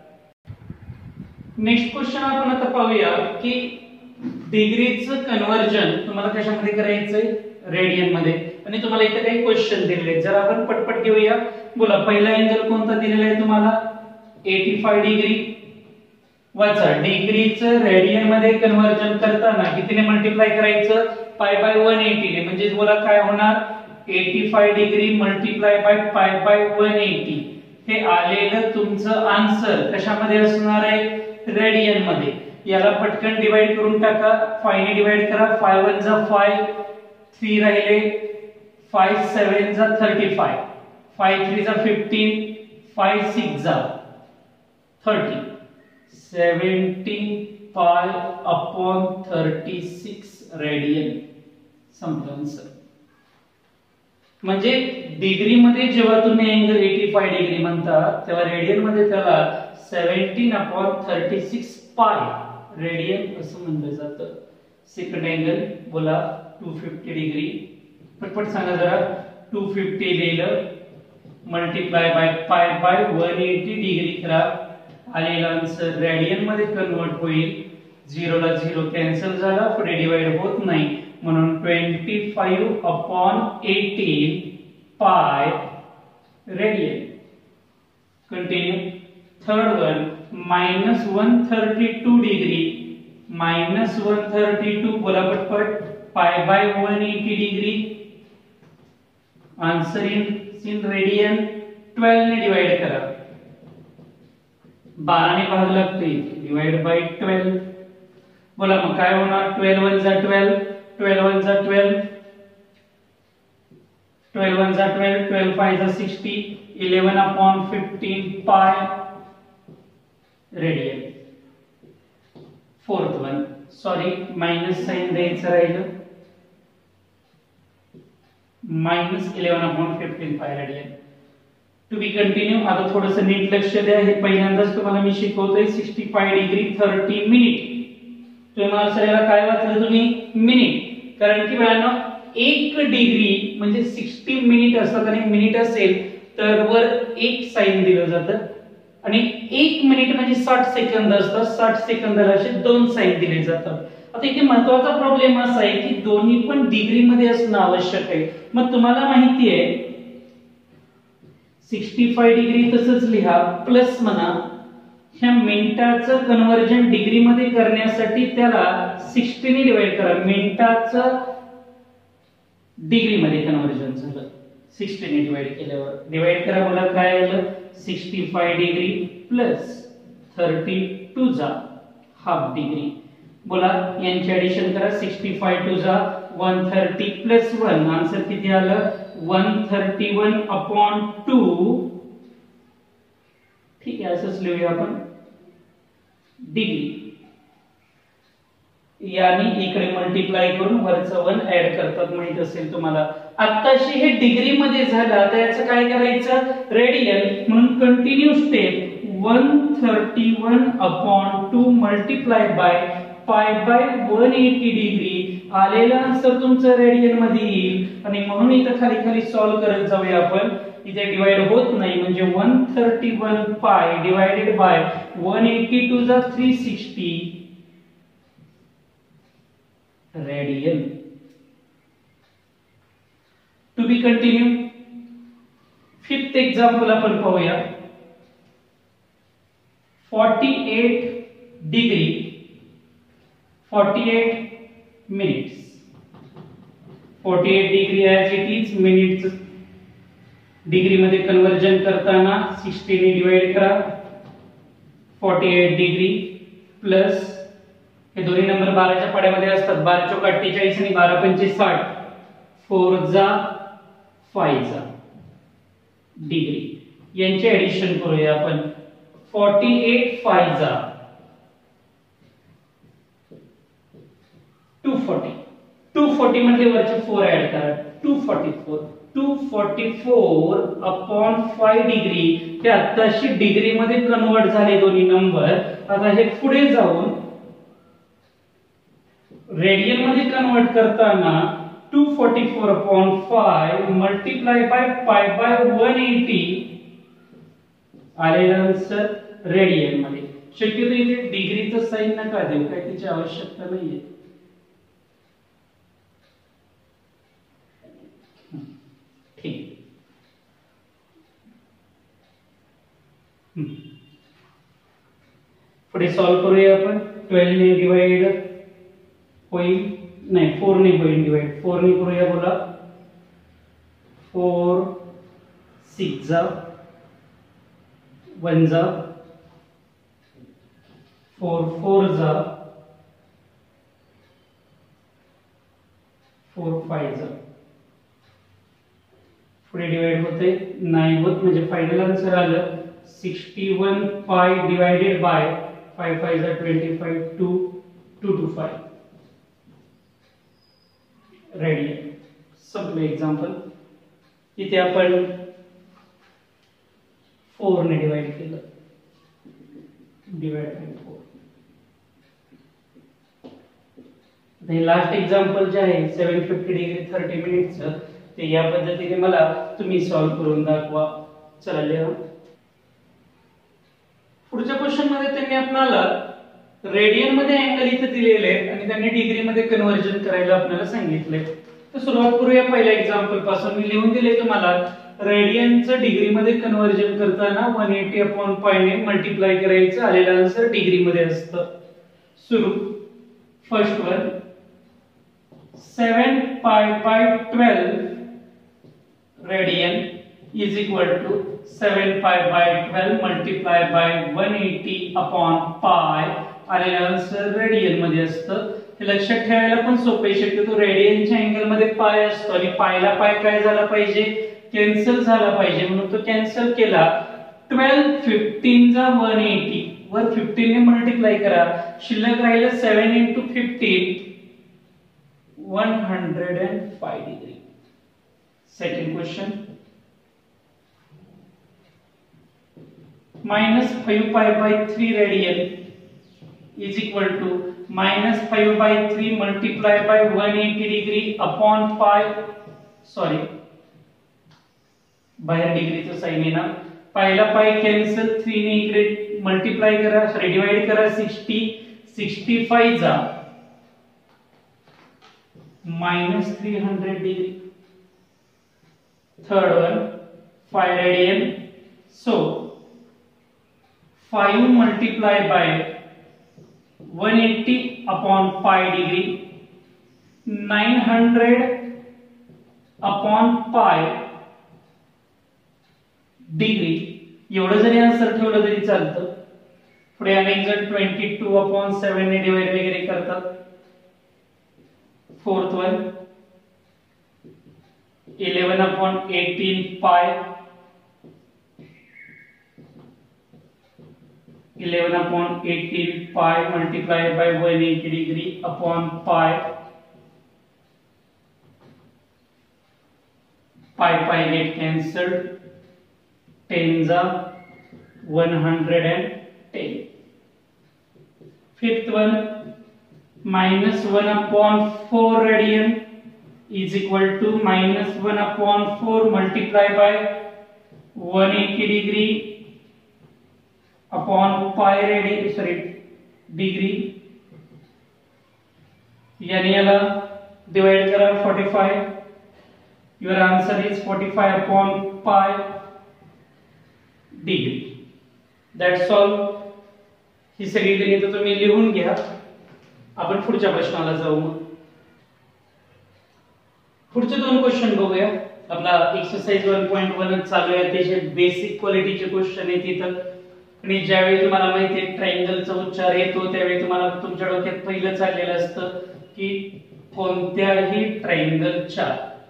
नेक्स्ट क्वेश्चन आपण आता पाहूया की डिग्रीचं कन्वर्जन तुम्हाला कशामध्ये करायचंय? रेडियन मध्ये. आणि तुम्हाला इथे काही क्वेश्चन दिलेले आहेत. जर आपण पटपट घेऊया. बोला पहिला अँगल कोणता दिलेला आहे तुम्हाला? Eighty five degree. वाचा, डिग्रीचं रेडियन मध्ये कन्वर्जन करताना कितीने मल्टिप्लाय करायचं? पाय बाय वन एटी ने. म्हणजे बोला काय होणार? पचासी degree multiply by pi by one eighty. हे आलेलं तुमचं आन्सर कशामध्ये असणार आहे? रेडियन मध्ये. याला पटकन डिवाइड करून टाका. पाच ने डिवाइड करा. पाच वन जा पाच, तीन राहिले, पाच सेवन जा पैंतीस, पाच थ्री जा पंधरा, पाच सिक्स जा तीस. Seventy pi upon thirty six radian. संपलं आन्सर. म्हणजे डिग्री मध्ये जेव्हा तुम्ही अँगल पचासी डिग्री म्हणता तेव्हा रेडियन मध्ये त्याला सतरा upon thirty six pi radian असं म्हणलं जातं. सेकंड अँगल बोला दोनशे पन्नास डिग्री. पटपट सांगा जरा. दोनशे पन्नास लिहिलं, मल्टिप्लाय बाय पाय बाय एकशे ऐंशी डिग्री करा. आलेला आन्सर रेडियन मध्ये कन्वर्ट होईल. झिरो ला झिरो कॅन्सल झाला, पुढे डिवाइड होत नाही, म्हणून पंचवीस अपॉन अठरा pi radian. Continue. Third one, minus one thirty two degree. Minus one thirty two बोला पटपट. Pi by one eighty degree. Answer in in radian. Twelve ने डिवाइड करा. बारा ने भाग लागते, डिवाइड बाय ट्वेल्व. बोला मग काय होणार? ट्वेल्व वन जा ट्वेल्व, ट्वेल्व वन जा ट्वेल्व, ट्वेल्व वन जा ट्वेल्व, ट्वेल्व फाइव जा sixty, eleven upon fifteen pi radian. Fourth one, sorry minus sign द्यायचं राहिलं. Minus eleven upon fifteen pi radian. To be continue. आता थोडस नीट लक्ष द्या. हे पहिल्यांदाच तुम्हाला मी शिकवतोय. Sixty five degree thirty minute. तुम्ही मला सगळ्याला काय वाचलं तुम्ही? मिनिट. कारण की बघा एक डिग्री म्हणजे साठ मिनिट असतात आणि मिनिट असेल तर वर एक साइन दिलं जातं आणि एक मिनिट म्हणजे साठ सेकंद असतात. साठ सेकंदाला असे दोन साइन दिले जातात. आता इथे महत्त्वाचा प्रॉब्लेम असा आहे की दोन्ही पण डिग्री मध्ये असणं आवश्यक आहे. मग तुम्हाला माहिती आहे सिक्स्टी फाय डिग्री तसंच लिहा, प्लस म्हणा ह्या मिनिटाचं कन्वर्जन डिग्री मध्ये करण्यासाठी त्याला साठ ने डिवाइड करा. मिनिटाचं डिग्री मध्ये कन्वर्जन झालं साठ ने डिवाइड केल्यावर. डिवाइड करा. बोला काय आलं? Sixty five degree plus thirty two जा हाफ डिग्री. बोला यांची ऍडिशन करा. सिक्स्टी फाय टू जा one thirty plus one. Answer किती आलं? One thirty one upon two. ठीक आहे, असंच लिहूया आपण. डिग्री यानी इकडे मल्टिप्लाय करून वरचं वन ऍड करतात, माहित असेल तुम्हाला. आत्ताशी हे डिग्री मध्ये झालं. आता याचं काय करायचं? रेडियन. म्हणून continue step. One thirty one upon two multiply by pi by one eighty degree. आलेला आन्सर तुमचं रेडियन मध्ये येईल आणि म्हणून इथं खाली खाली सॉल्व करत जाऊया आपण. इथे डिवाइड होत नाही म्हणजे one thirty one pi divided by one eighty two जा three sixty radian. To be continue. Fifth example आपण पाहूया. Forty eight degree forty eight minutes. Forty eight degree as it is. Minutes degree मध्ये conversion करताना साठ ने divide करा. Forty eight degree plus हे दोन्ही नंबर बाराच्या पाड्यामध्ये असतात. बारा चौक अठ्ठेचाळीस आणि बारा पंचे साठ. फोर जा फाइव जा डिग्री. यांचे ऍडिशन करूया आपण. फोर्टी एट फाइव जा टू फोर्टी. टू फोर्टी मध्ये वरचे फोर ऍड करा. Two forty four. Two forty four upon five degree. हे आत्ताशी डिग्री मध्ये कन्वर्ट झाले दोन्ही नंबर. आता हे पुढे जाऊन रेडियन मध्ये कन्वर्ट करताना two forty four upon five multiply by pi by one eighty. आलेला आन्सर रेडियन मध्ये. शक्यतो इथे डिग्रीचं साइन नका देऊ, काय त्याची आवश्यकता नाहीये. ठीक. पुढे सॉल्व करूया आपण. ट्वेल्व ने डिवाइड होईल, नाही फोर ने होईल डिवाइड. फोर ने करूया बोला. फोर सिक्स जा वन जा, फोर फोर जा, फोर फाइव जा. पुढे डिवाइड होते नाइन होत, म्हणजे फायनल आन्सर आलं sixty one pi divided by five five जा twenty five, two two two five radian. संपलं एक्झाम्पल. इथे आपण फोर ने डिवाइड केलं, डिवाइड बाय फोर. हे लास्ट एक्झाम्पल जे आहे सेवन फिफ्टी डिग्री थर्टी मिनिटचं, ते या पद्धतीने मला तुम्ही सॉल्व करून दाखवा. चला लिहा. पुढच्या क्वेश्चन मध्ये त्यांनी आपल्याला रेडियन मध्ये अँगल इथे दिलेले आहे आणि त्यांनी डिग्री मध्ये कन्वर्जन करायला आपल्याला सांगितले. तर सुरुवात करूया पहिल्या एक्झाम्पल पासून. मी लिहून दिले तुम्हाला. रेडियनचं डिग्री मध्ये कन्वर्जन करताना वन एटी अपॉन पाय ने मल्टिप्लाय करायचं, आलेलं आन्सर डिग्री मध्ये असतं. सुरू. First one seven pi by twelve radian is equal to seven pi by twelve multiply by one eighty upon pi. आलेलं आन्सर रेडियन मध्ये असतं. हे लक्षात ठेवायला पण सोपं आहे. शक्यतो रेडियनच्या अँगल मध्ये पाय असतो आणि पायला पाय काय झाला पाहिजे, कॅन्सल झाला पाहिजे, म्हणून तो कॅन्सल केला. ट्वेल्व फिफ्टीन जा वन एटी, वर फिफ्टीन ने मल्टिप्लाय करा, शिल्लक राहिलं seven into fifteen, one hundred five degree. Second question. Minus five pi by three radian is equal to minus five by three multiply by one eighty degree upon pi. Sorry, बाहेर डिग्रीचं sign आहे ना. पहिला पाई cancel, three ने इकडे multiply करा, sorry divide करा. Sixty sixty five जा minus three hundred degree. Third one five radian. So five multiply by one eighty upon pi degree, nine hundred upon pi degree. एवढं जरी आन्सर ठेवलं तरी चालतं. पुढे अनेक जण ट्वेंटी टू अपॉन सेवन ने डिवाइड वगैरे करतात. Fourth one eleven upon eighteen pi, eleven upon eighteen pi multiplied by one eighty degree upon pi. Pi pi get cancelled. Ten जा one hundred ten. Fifth one minus one upon four radian is equal to minus one upon four multiplied by one eighty degree upon pi radian, sorry degree. यानी याला divide करा forty five. Your answer is forty five upon pi degree. That's all. ही सगळी गणितं तुम्ही लिहून घ्या. आपण पुढच्या प्रश्नाला जाऊ. मग पुढचे दोन क्वेश्चन बघूया. आपला एक्सरसाइज वन पॉइंट वन चालू आहे. त्याचे बेसिक क्वालिटीचे क्वेश्चन आहेत इथं. आणि ज्यावेळी तुम्हाला माहिती आहे ट्रायंगलचा उच्चार येतो त्यावेळी तुम्हाला तुमच्या डोक्यात पहिलं चाललेलं असतं की कोणत्याही ट्रायंगलच्या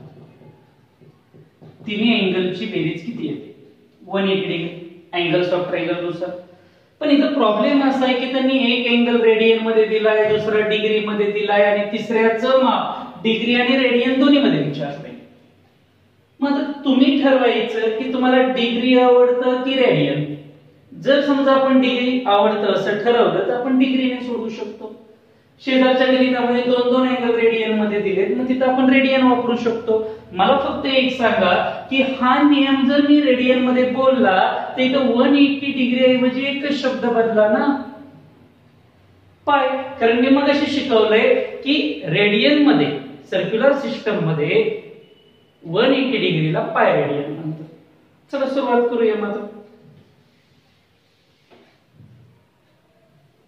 तिन्ही अँगलची बेरीज किती येते, one eighty degree angles of triangle नुसार. पण इथं प्रॉब्लेम असा आहे की त्यांनी एक अँगल रेडियन मध्ये दिलाय, दुसरा डिग्री मध्ये दिलाय आणि तिसऱ्याचं माप डिग्री आणि रेडियन दोन्ही मध्ये विचारलंय. मग तुम्ही ठरवायचं की तुम्हाला डिग्री आवडतं की रेडियन. जर समजा आपण डिग्री आवडतं असं ठरवलं तर आपण डिग्रीने सोडवू शकतो. शेजारच्या गणितामध्ये दोन दोन अँगल रेडियन मध्ये दिलेत, मग तिथं आपण रेडियन वापरू शकतो. मला फक्त एक सांगा की हा नियम जर मी रेडियन मध्ये बोलला तर इथं वन एटी डिग्री ऐवजी एकच शब्द बदला ना, पाय. कारण मी मग असे शिकवलंय की रेडियन मध्ये सर्क्युलर सिस्टम मध्ये वन एटी डिग्रीला पाय रेडियन म्हणतात. चला सुरुवात करूया. मात्र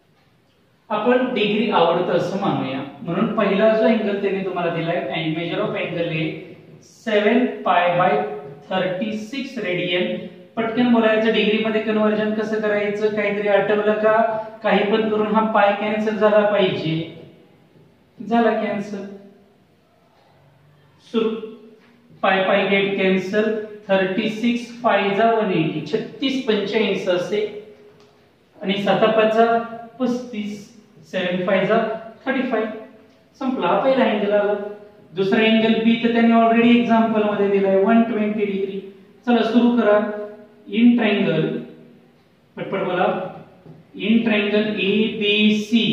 आपण डिग्री आवडतं असं मानूया, म्हणून पहिला जो अँगल त्यांनी तुम्हाला दिलाय मेजर ऑफ अँगल आहे सेवन pi by thirty six radian. पटकन बोलायचं डिग्री मध्ये कन्वर्जन कसं करायचं, काहीतरी आठवलं का? काही पण करून हा पाय कॅन्सल झाला पाहिजे, झाला कॅन्सल. सुरू पाय pi get cancel, thirty six पाय जा वन एटी, छत्तीस पंच्याऐंशी असे, आणि साता पाचा पस्तीस, सेवन फाय जा थर्टी फाय. संपला, हा पहिला अँगल आला. दुसरा अँगल बी तर त्यांनी ऑलरेडी एक्झाम्पल मध्ये दिलाय वन ट्वेंटी डिग्री. चला सुरू करा. इन ट्रायंगल, पटपट बोला, in triangle A B C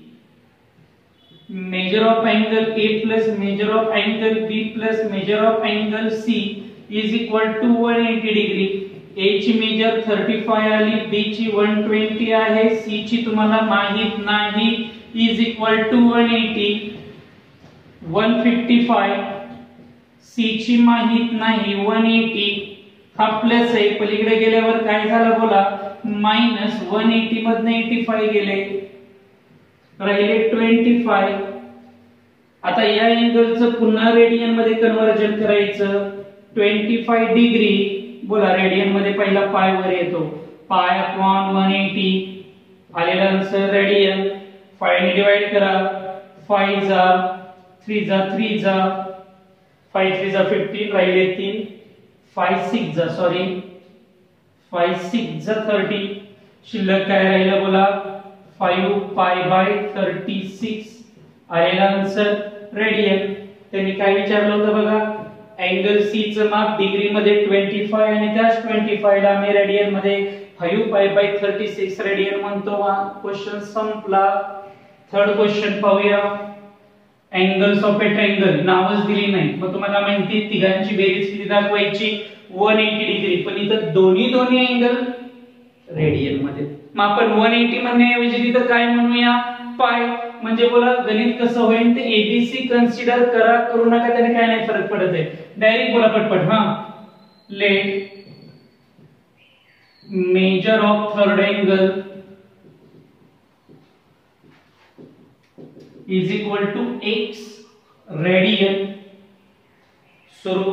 measure of angle A plus measure of angle B plus measure of angle C is equal to one eighty degree. A ची measure thirty five आली, B ची one twenty आहे, C ची तुम्हाला माहित नाही, is equal to one eighty, one fifty five. C ची माहित नाही, वन एटी. हा प्लस आहे, पलीकडे गेल्यावर काय झालं बोला, मायनस. वन एटी मधनं एटी फाय गेले, राहिले ट्वेंटी फाय. आता या अँगलचं पुन्हा रेडियन मध्ये कन्वर्जन करायचं. ट्वेंटी फाय डिग्री बोला, रेडियन मध्ये पहिला पाय वर येतो, पाय अपॉन वन एटी, आलेला आन्सर रेडियन. फाय ने डिवाइड करा, फाय जा थ्री जा थ्री जा, फाय थ्री जा फिफ्टीन, राहिले तीन, फाय सिक्स जा सॉरी फाय सिक्स जा थर्टी, शिल्लक काय राहिलं बोला, five pi by thirty six, आलेला आन्सर रेडियन. त्यांनी काय विचारलं होतं बघा, अँगल सी चं माप डिग्री मध्ये ट्वेंटी फाय आणि त्याच ट्वेंटी फाय ला आम्ही रेडियन मध्ये five pi by thirty six radian म्हणतो. क्वेश्चन संपला. थर्ड क्वेश्चन पाहूया. अँगल्स ऑफ ए ट्रायंगल, नावच दिली नाही, मग तुम्हाला माहिती तिघांची बेरीज किती दाखवायची, वन एटी डिग्री. पण इथं दोन्ही दोन्ही अँगल रेडियन मध्ये, मग आपण वन एटी म्हणण्याऐवजी तिथं काय म्हणूया, पाय. म्हणजे बोला गणित कसं होईल ते एबीसी कन्सिडर करा, करू नका, त्याने काय नाही फरक पडत आहे. डायरेक्ट बोला पटपट. हा, let measure of third angle is equal to x radian. सुरू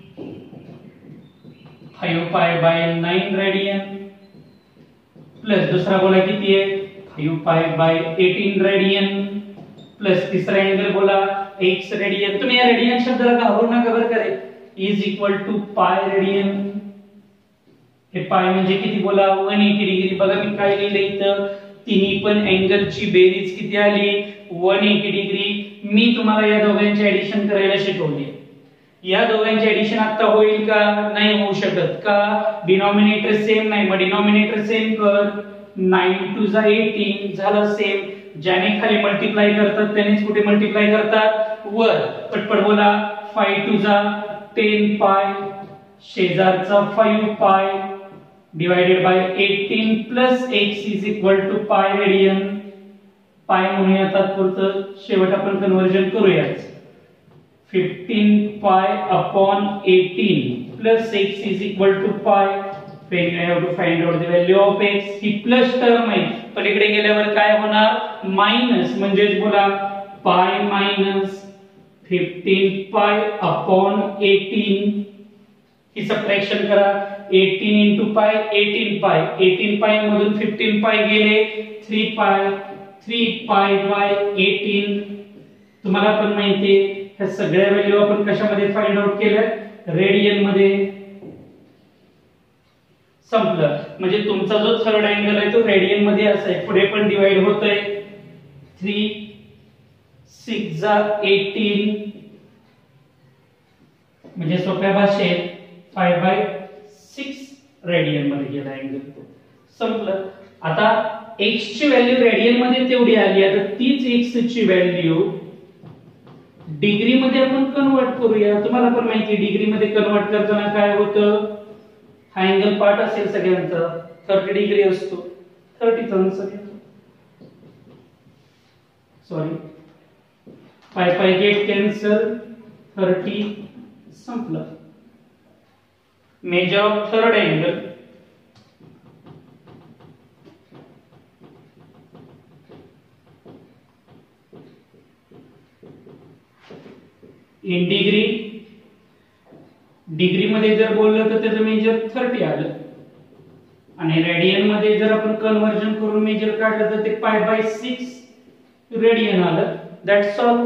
five pi by nine radian, plus दुसरा बोला किती आहे, five pi by eighteen radian, plus तिसरा अँगल बोला एक्स रेडियन. तुम्ही या रेडियन शब्दाला घाबरू नका बरं करे, is equal to pi radian. हे पाय म्हणजे किती बोला, वन एटी डिग्री. बघा मी काय लिहिलं इथं, तिन्ही पण अँगलची बेरीज किती आली, वन एटी डिग्री. मी तुम्हाला या दोघांची ऍडिशन करायला शिकवली. या दोघांचे ऍडिशन आता होईल का, नाही होऊ शकत का, डिनॉमिनेटर सेम नाही. मग डिनॉमिनेटर सेम कर, नाइन टू जा एटीन, झालं सेम. ज्याने खाली मल्टिप्लाय करतात त्यानेच कुठे मल्टिप्लाय करतात, वर. पटपट बोला, फाइव टू जा टेन पाय, शेजारचा five pi divided by eighteen plus x is equal to pi radian. Pi म्हणूया तात्पुरतं, शेवट आपण कन्वर्जन करूयाच. Fifteen pi upon eighteen plus x is equal to pi. When you have to find out the value of x, ही plus term आहे, पलीकडे गेल्यावर काय होणार, मायनस. म्हणजे बोला pi minus fifteen pi upon eighteen. ही सबट्रॅक्शन करा, eighteen into pi eighteen pi, eighteen pi मधून फिफ्टीन पाय गेले, three pi, three pi by eighteen. तुम्हाला पण माहिती आहे ह्या सगळ्या व्हॅल्यू आपण कशामध्ये फाइंड आउट केल्या, रेडियन मध्ये. संपलं. म्हणजे तुमचा जो थर्ड अँगल आहे तो रेडियन मध्ये असाय, पुढे पण डिवाइड होतोय. थ्री सिक्स जा एटीन, म्हणजे सोप्या भाषेत फाइव बाय सिक्स रेडियन मध्ये गेला अँगल. संपलं. आता x ची व्हॅल्यू रेडियन मध्ये तेवढी आली, आता तीच x ची व्हॅल्यू डिग्री मध्ये आपण कन्वर्ट करूया. तुम्हाला पण माहिती डिग्री मध्ये कन्वर्ट करताना काय होतं, हा अँगल पार्ट असेल सगळ्यांचा, थर्टी डिग्री असतो, थर्टी चा answer sorry pi pi get cancel, thirty. संपलं. Measure of third angle in degree, degree मध्ये जर बोललं तर त्याचं मेजर तीस आलं आणि रेडियन मध्ये जर आपण कन्वर्जन करून मेजर काढलं तर ते पाय बाय सिक्स रेडियन आलं. That's all.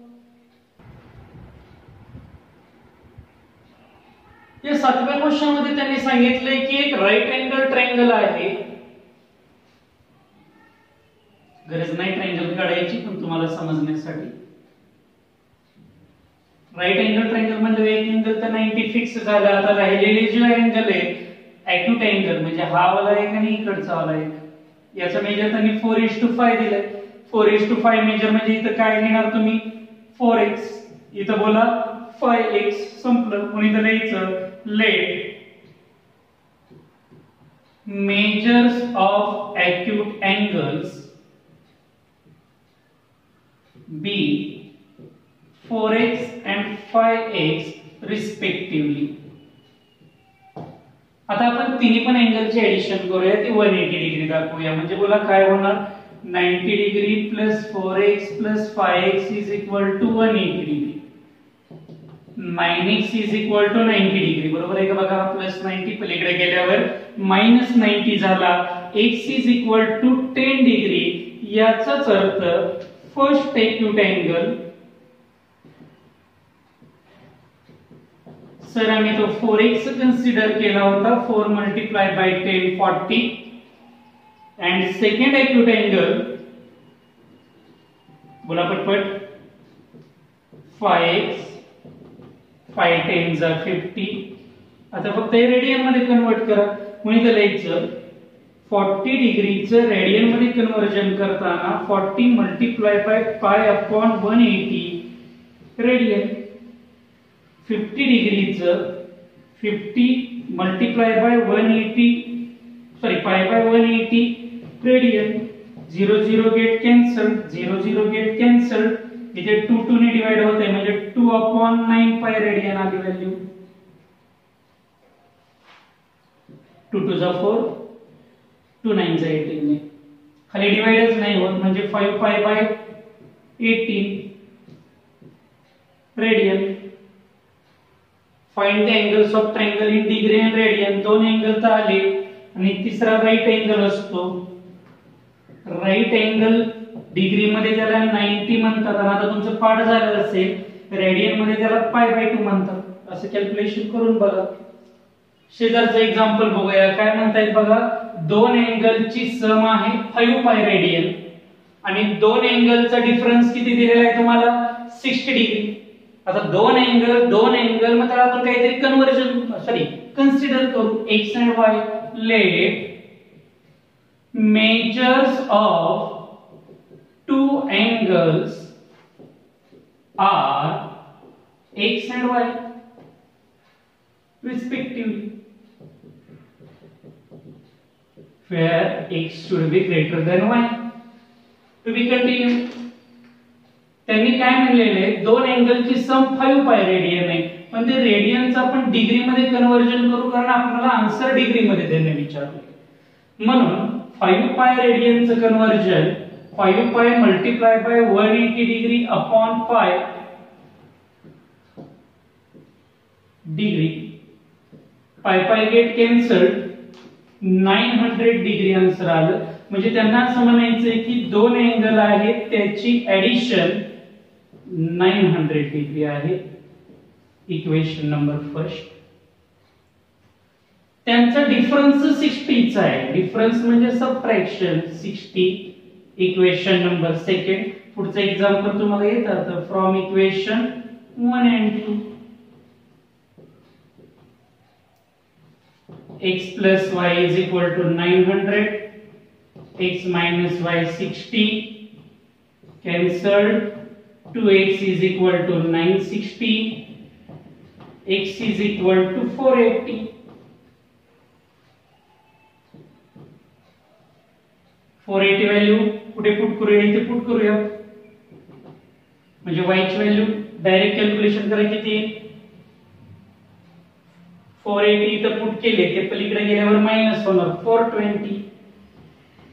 या सातव्या क्वेश्चन मध्ये त्यांनी सांगितलंय की एक राईट अँगल ट्रायंगल आहे. गरज नाही ट्रायंगल काढायची पण तुम्हाला समजण्यासाठी. राईट अँगल ट्रायंगल म्हणजे एक अँगल तर नव्वद फिक्स झाला. आता राहिलेले जे अँगल आहे ॲक्यूट अँगल म्हणजे हा वाला एक आणि इकडचा वाला एक, याचा मेजर त्यांनी फोर इज टू फाय दिलाय. Four is to five measure म्हणजे इथं काय लिहिणार तुम्ही फोर एक्स, इथं बोला फाय एक्स, संपलं. कोणी तर लिहायचं let measures of acute angles be four x and five x respectively. आता आपण तिन्ही पण अँगलचे एडिशन करूया, ते वन एटी डिग्री दाखवूया. म्हणजे बोला काय होणार ninety degree plus four x plus five x is equal to one eighty degree. Nine x is equal to ninety degree. बरोबर आहे का? बघा प्लस नाइंटी पलीकडे गेल्यावर मायनस नाइंटी झाला. X is equal to ten degree. याचाच अर्थ first acute angle sir आम्ही तो फोर एक्स कन्सिडर केला होता. Four multiply by ten forty. And second acute angle बोला पटपट फाइव एक्स, फाइव टेन जा फिफ्टी. आता फक्त हे रेडियन मध्ये कन्वर्ट करा. म्हणून इथं लिहायचं फोर्टी डिग्रीचं रेडियन मध्ये कन्वर्जन करताना forty multiply by pi upon one eighty radian. Fifty डिग्रीचं fifty multiply by one eighty sorry pi by one eighty radian. Zero zero get cancel, zero zero get cancel. इथे two two ने divide होते म्हणजे two upon nine pi radian आली value. Two two जा four, two nine जा eighteen. खाली डिवाइडच नाही होत म्हणजे five pi by eighteen radian. Find the angles of triangle in degree and radian. दोन एंगल तर आले आणि तिसरा राईट अँगल असतो. राईट अँगल डिग्री मध्ये त्याला नाइंटी म्हणतात आणि आता तुमचं पाठ झालं असेल रेडियन मध्ये त्याला पाय बाय टू म्हणतात. असं कॅल्क्युलेशन करून बघा. शेजारचं एक्झाम्पल बघूया. काय म्हणतायत बघा, दोन अँगलची सम आहे फाइव पाय रेडियन आणि दोन अँगलचा डिफरन्स किती दिलेला आहे तुम्हाला सिक्स्टी डिग्री. आता दोन अँगल दोन अँगल मग त्याला आपण काहीतरी कन्वर्जन सॉरी कन्सिडर करू. X and y. Let measures of two angles are x and y respectively where x should be greater than y. To be continued. त्यांनी काय म्हणलेले दोन अँगलची सम फाइव पाय रेडियन आहे पण ते रेडियनचं आपण डिग्री मध्ये कन्वर्जन करू कारण आपल्याला आन्सर डिग्री मध्ये देणे विचारले. म्हणून फाइव पाय रेडियनचं conversion five pi multiply by one eighty degree upon pi degree. Pi pi get cancelled. Nine hundred degree answer आलं. म्हणजे त्यांना असं म्हणायचंय की दोन अँगल आहेत त्याची ऍडिशन नाइन हंड्रेड डिग्री आहे. Equation number first. त्यांचा डिफरन्स सिक्स्टी चा आहे. डिफरन्स म्हणजे subtraction sixty. Equation number second. पुढचं एक्झाम्पल तुम्हाला येतात from equation one and two. x plus y is equal to nine hundred. X minus y sixty. Cancelled. two x is equal to nine sixty. X is equal to four eighty. four eighty value कुठे put करूया इथे put करूया म्हणजे y ची value direct calculation करा किती four eighty इथं put केले ते पलीकडे गेल्यावर मायनस होणार फोर ट्वेंटी.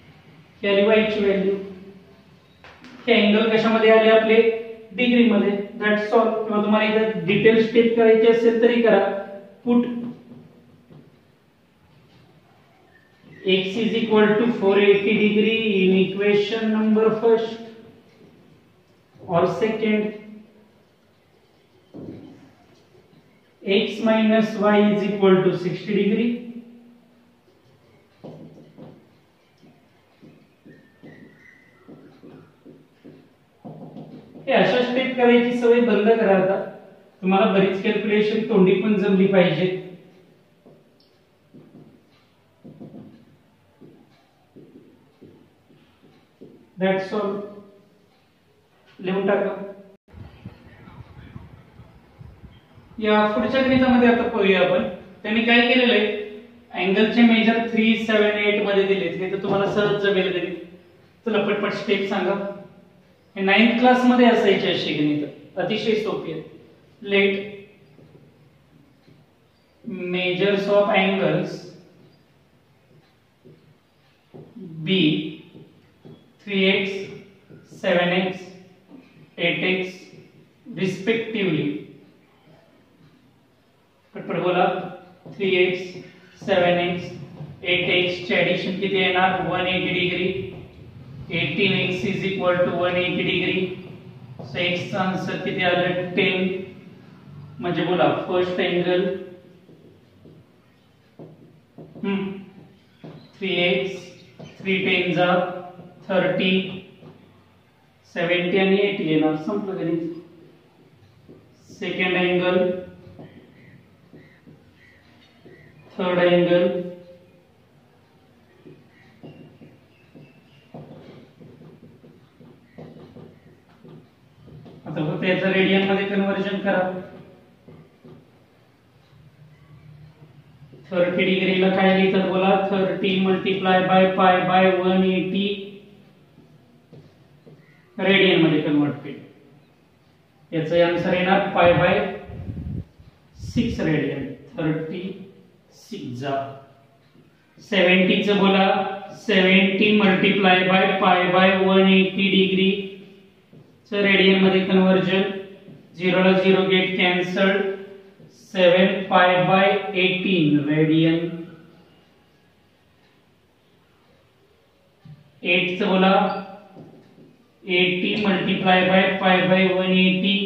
ही आली y ची व्हॅल्यू. हे अँगल कशामध्ये आले आपले डिग्री मध्ये. That's all. किंवा तुम्हाला इथे डिटेल स्टेप करायची असेल तरी करा. Put x is equal to four hundred eighty degree in equation number first or second. X minus y is equal to sixty degree. हे अशा स्टेप करायची सवय बंद करा. आता तुम्हाला बरीच कॅल्क्युलेशन तोंडी पण जमली पाहिजे. That's all. लिहून टाका. या पुढच्या गणितामध्ये आता पाहूया आपण. त्यांनी काय केलेलं आहे, अँगलचे मेजर तीन सात आठ मध्ये दिलेत. हे तर तुम्हाला सहज जमेल गणित. चला पटपट स्टेप सांगा. हे नाइन्थ क्लास मध्ये असायचे अशी गणित, अतिशय सोपी आहेत. Let measures of angles be three x seven x eight x respectively. पटपट बोला. Three x seven x eight x चे ऍडिशन किती येणार, एक सौ ऐंशी degree. Eighteen x is equal to one eighty degree. So x चा आन्सर किती आलं, टेन. म्हणजे बोला first angle hmm three x three ten जा थर्टी, सेवन्टी आणि एटी येणार. संपलं गणित. सेकंड अँगल, थर्ड अँगल, आता फक्त याचं रेडियन मध्ये कन्वर्जन करा. थर्टी डिग्रीला काय लिहितात बोला, thirty multiply by pi by one eighty radian मध्ये कन्वर्ट केलं. याचं आन्सर येणार pi by six radian. Thirty six जा. सेवन्टी च बोला, seventy multiply by pi by one eighty degree च रेडियन मध्ये कन्वर्जन. झिरो ला zero get cancelled. Seven pi by eighteen radian. Eight च बोला, eighty multiply by pi by one eighty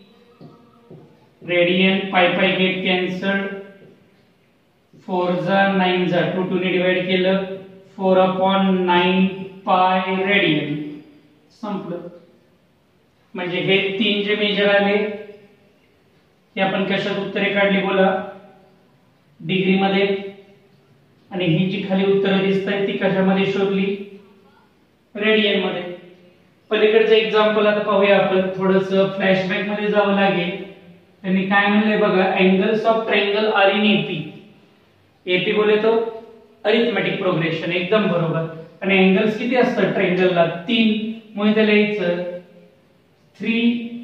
radian. Pi pi get cancelled. Four जा nine जा, to two ने divide केलं. Four upon nine pi radian. संपलं. म्हणजे हे तीन जे मेजर आले ते आपण कशात उत्तरे काढली बोला, डिग्री मध्ये. आणि ही जी खाली उत्तरं दिसत आहेत ती कशामध्ये शोधली, रेडियन मध्ये. पलीकडचं एक्झाम्पल आता पाहूया आपण. थोडस फ्लॅशबॅक मध्ये जावं लागेल. त्यांनी काय म्हणलंय बघा, angles of triangle are in A P. A P बोले तो अरिथमेटिक प्रोग्रेशन, एकदम बरोबर. आणि अँगल्स किती असतात ट्रायंगलला, तीन. म्हणून त्याला लिहायचं three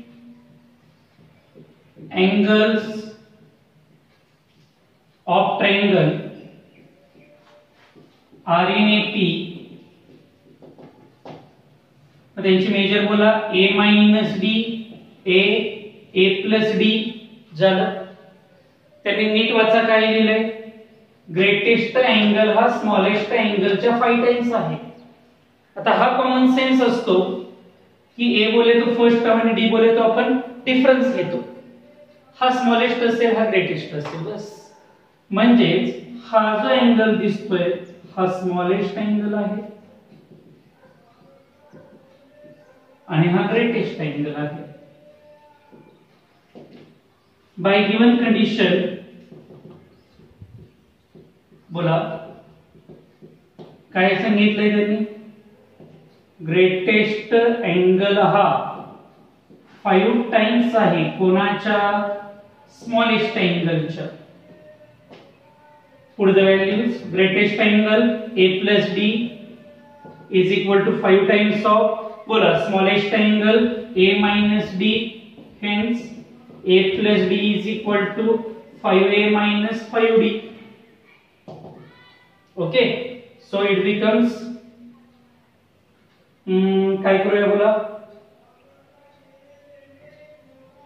angles of triangle are in A P. त्यांची मेजर बोला, a minus d, a a plus d झालं. त्यांनी नीट वाचा काय लिहिलंय, ग्रेटेस्ट अँगल हा स्मॉलेस्ट अँगलच्या फाइव टाइम्स आहे. आता हा कॉमन सेन्स असतो की a बोले तो फर्स्ट टर्म आणि d बोले तो आपण डिफरन्स घेतो. हा स्मॉलेस्ट असेल, हा ग्रेटेस्ट असेल, बस. म्हणजेच हा जो अँगल दिसतोय हा स्मॉलेस्ट अँगल आहे आणि हा ग्रेटेस्ट अँगल आहे. बाय गिवन कंडिशन बोला काय सांगितलंय त्यांनी, ग्रेटेस्ट अँगल हा फाइव टाइम्स आहे कोणाच्या, स्मॉलेस्ट अँगलच्या. Put the values. Greatest angle a plus d is equal to five times of बोला smallest angle a minus d, hence a plus d is equal to five a minus five d. okay, so it becomes um, काय करूया बोला,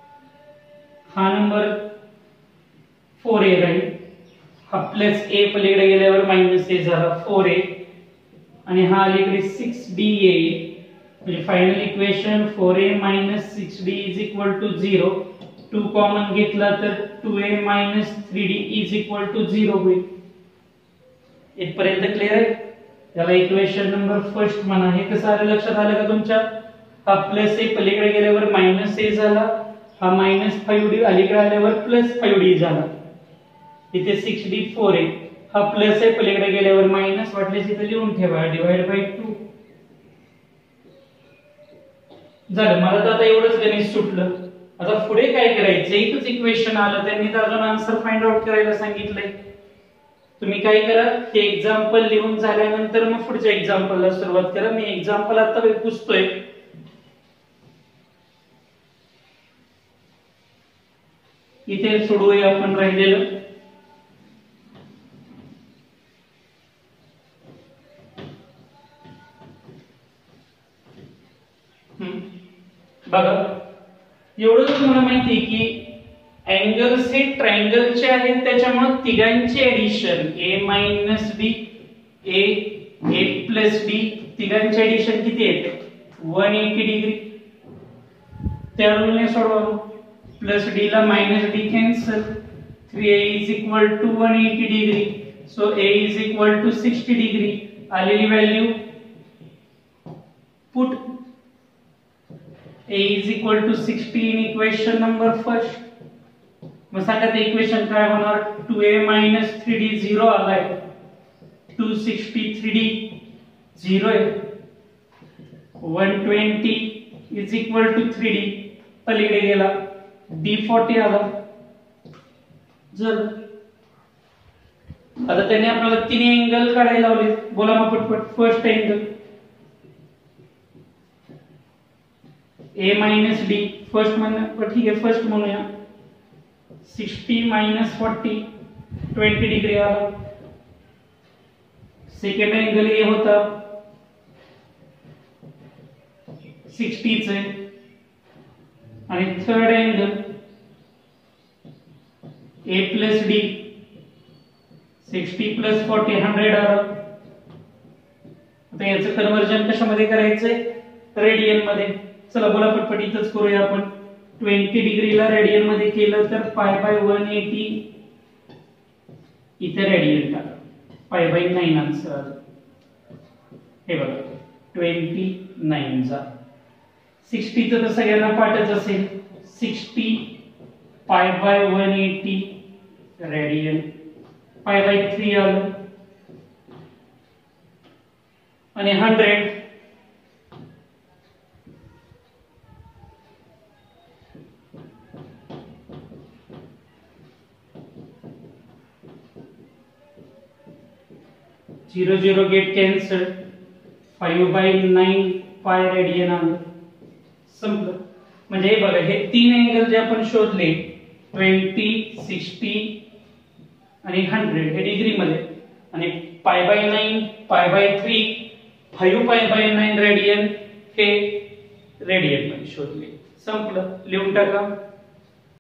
हा number four ए राहील, हा plus ए पलीकडे गेल्यावर minus ए झाला फोर ए, आणि हा अलीकडे सिक्स डी येईल, म्हणजे final equation four a minus six d is equal to zero. Two common घेतला तर two a minus three d is equal to zero होईल. इथपर्यंत क्लिअर आहे? त्याला इक्वेशन नंबर फर्स्ट म्हणा. हे कसं आलं लक्षात आलं का तुमच्या? हा प्लस ए पलीकडे गेल्यावर मायनस ए झाला, हा मायनस फाईव्ह डी अलीकडे आल्यावर प्लस फाईव्ह डी झाला. इथे सिक्स डी फोर ए, हा प्लस ए पलीकडे गेल्यावर मायनस, वाटल्यास इथे लिहून ठेवा डिवाइड बाय टू झालं. मला तर आता एवढंच गणित सुटलं. आता पुढे काय करायचं? एकच इक्वेशन आलं, त्यांनी तर अजून आन्सर फाइंड आउट करायला सांगितलंय. तुम्ही काय करा, ते एक्झाम्पल लिहून झाल्यानंतर मग पुढच्या एक्झाम्पलला सुरुवात करा. मी एक्झाम्पल आता पुसतोय. इथे सोडवूया आपण राहिलेलं. बघा, एवढंच तुम्हाला माहिती आहे की अँगल्स हे ट्रायंगलचे आहेत, त्याच्यामुळे तिघांचे addition a minus b a a plus b तिघांचे एडिशन किती येते? One eighty degree. त्या रूलने सोडवा. प्लस डी ला minus d cancel, three a is equal to one eighty degree, so a is equal to sixty degree. आलेली value put a is equal to sixty in equation number first. मग सांगा ते equation काय होणार? Two a minus three d zero आलाय, two sixty three d zero आहे, one twenty is equal to three d पलीकडे गेला, डी फोर्टी आला. जर आता त्याने आपल्याला तीन अँगल काढायला लावले. बोला मग पटपट. First angle A minus D, first म्हणून ठीक आहे, फर्स्ट म्हणूया. Sixty minus forty, twenty degree आला. सेकंड अँगल ए होता सिक्स्टीच आहे, आणि third angle A plus D, sixty plus forty hundred आला. आता याचं कन्वर्जन कशामध्ये करायचंय? रेडियन मध्ये. चला बोला पटपट इथंच करूया आपण. ट्वेंटी डिग्रीला रेडियन मध्ये केलं तर पाय बाय वन एटी, इथे रेडियन टाका, पाय बाय नाईन आन्सर आलं. हे बघा ट्वेंटी नाईन जा. सिक्स्टीचं तर सगळ्यांना पाठच असेल. Sixty pi by one eighty radian, pi by three आलं, आणि hundred zero zero get cancel, five by nine pi radian आलं. संपलं. म्हणजे हे बघा, हे तीन अँगल जे आपण शोधले ट्वेंटी, सिक्स्टी आणि हंड्रेड हे डिग्री मध्ये, आणि pi by nine, pi by three, five pi by nine radian हे रेडियन मध्ये शोधले. संपलं. लिहून टाका.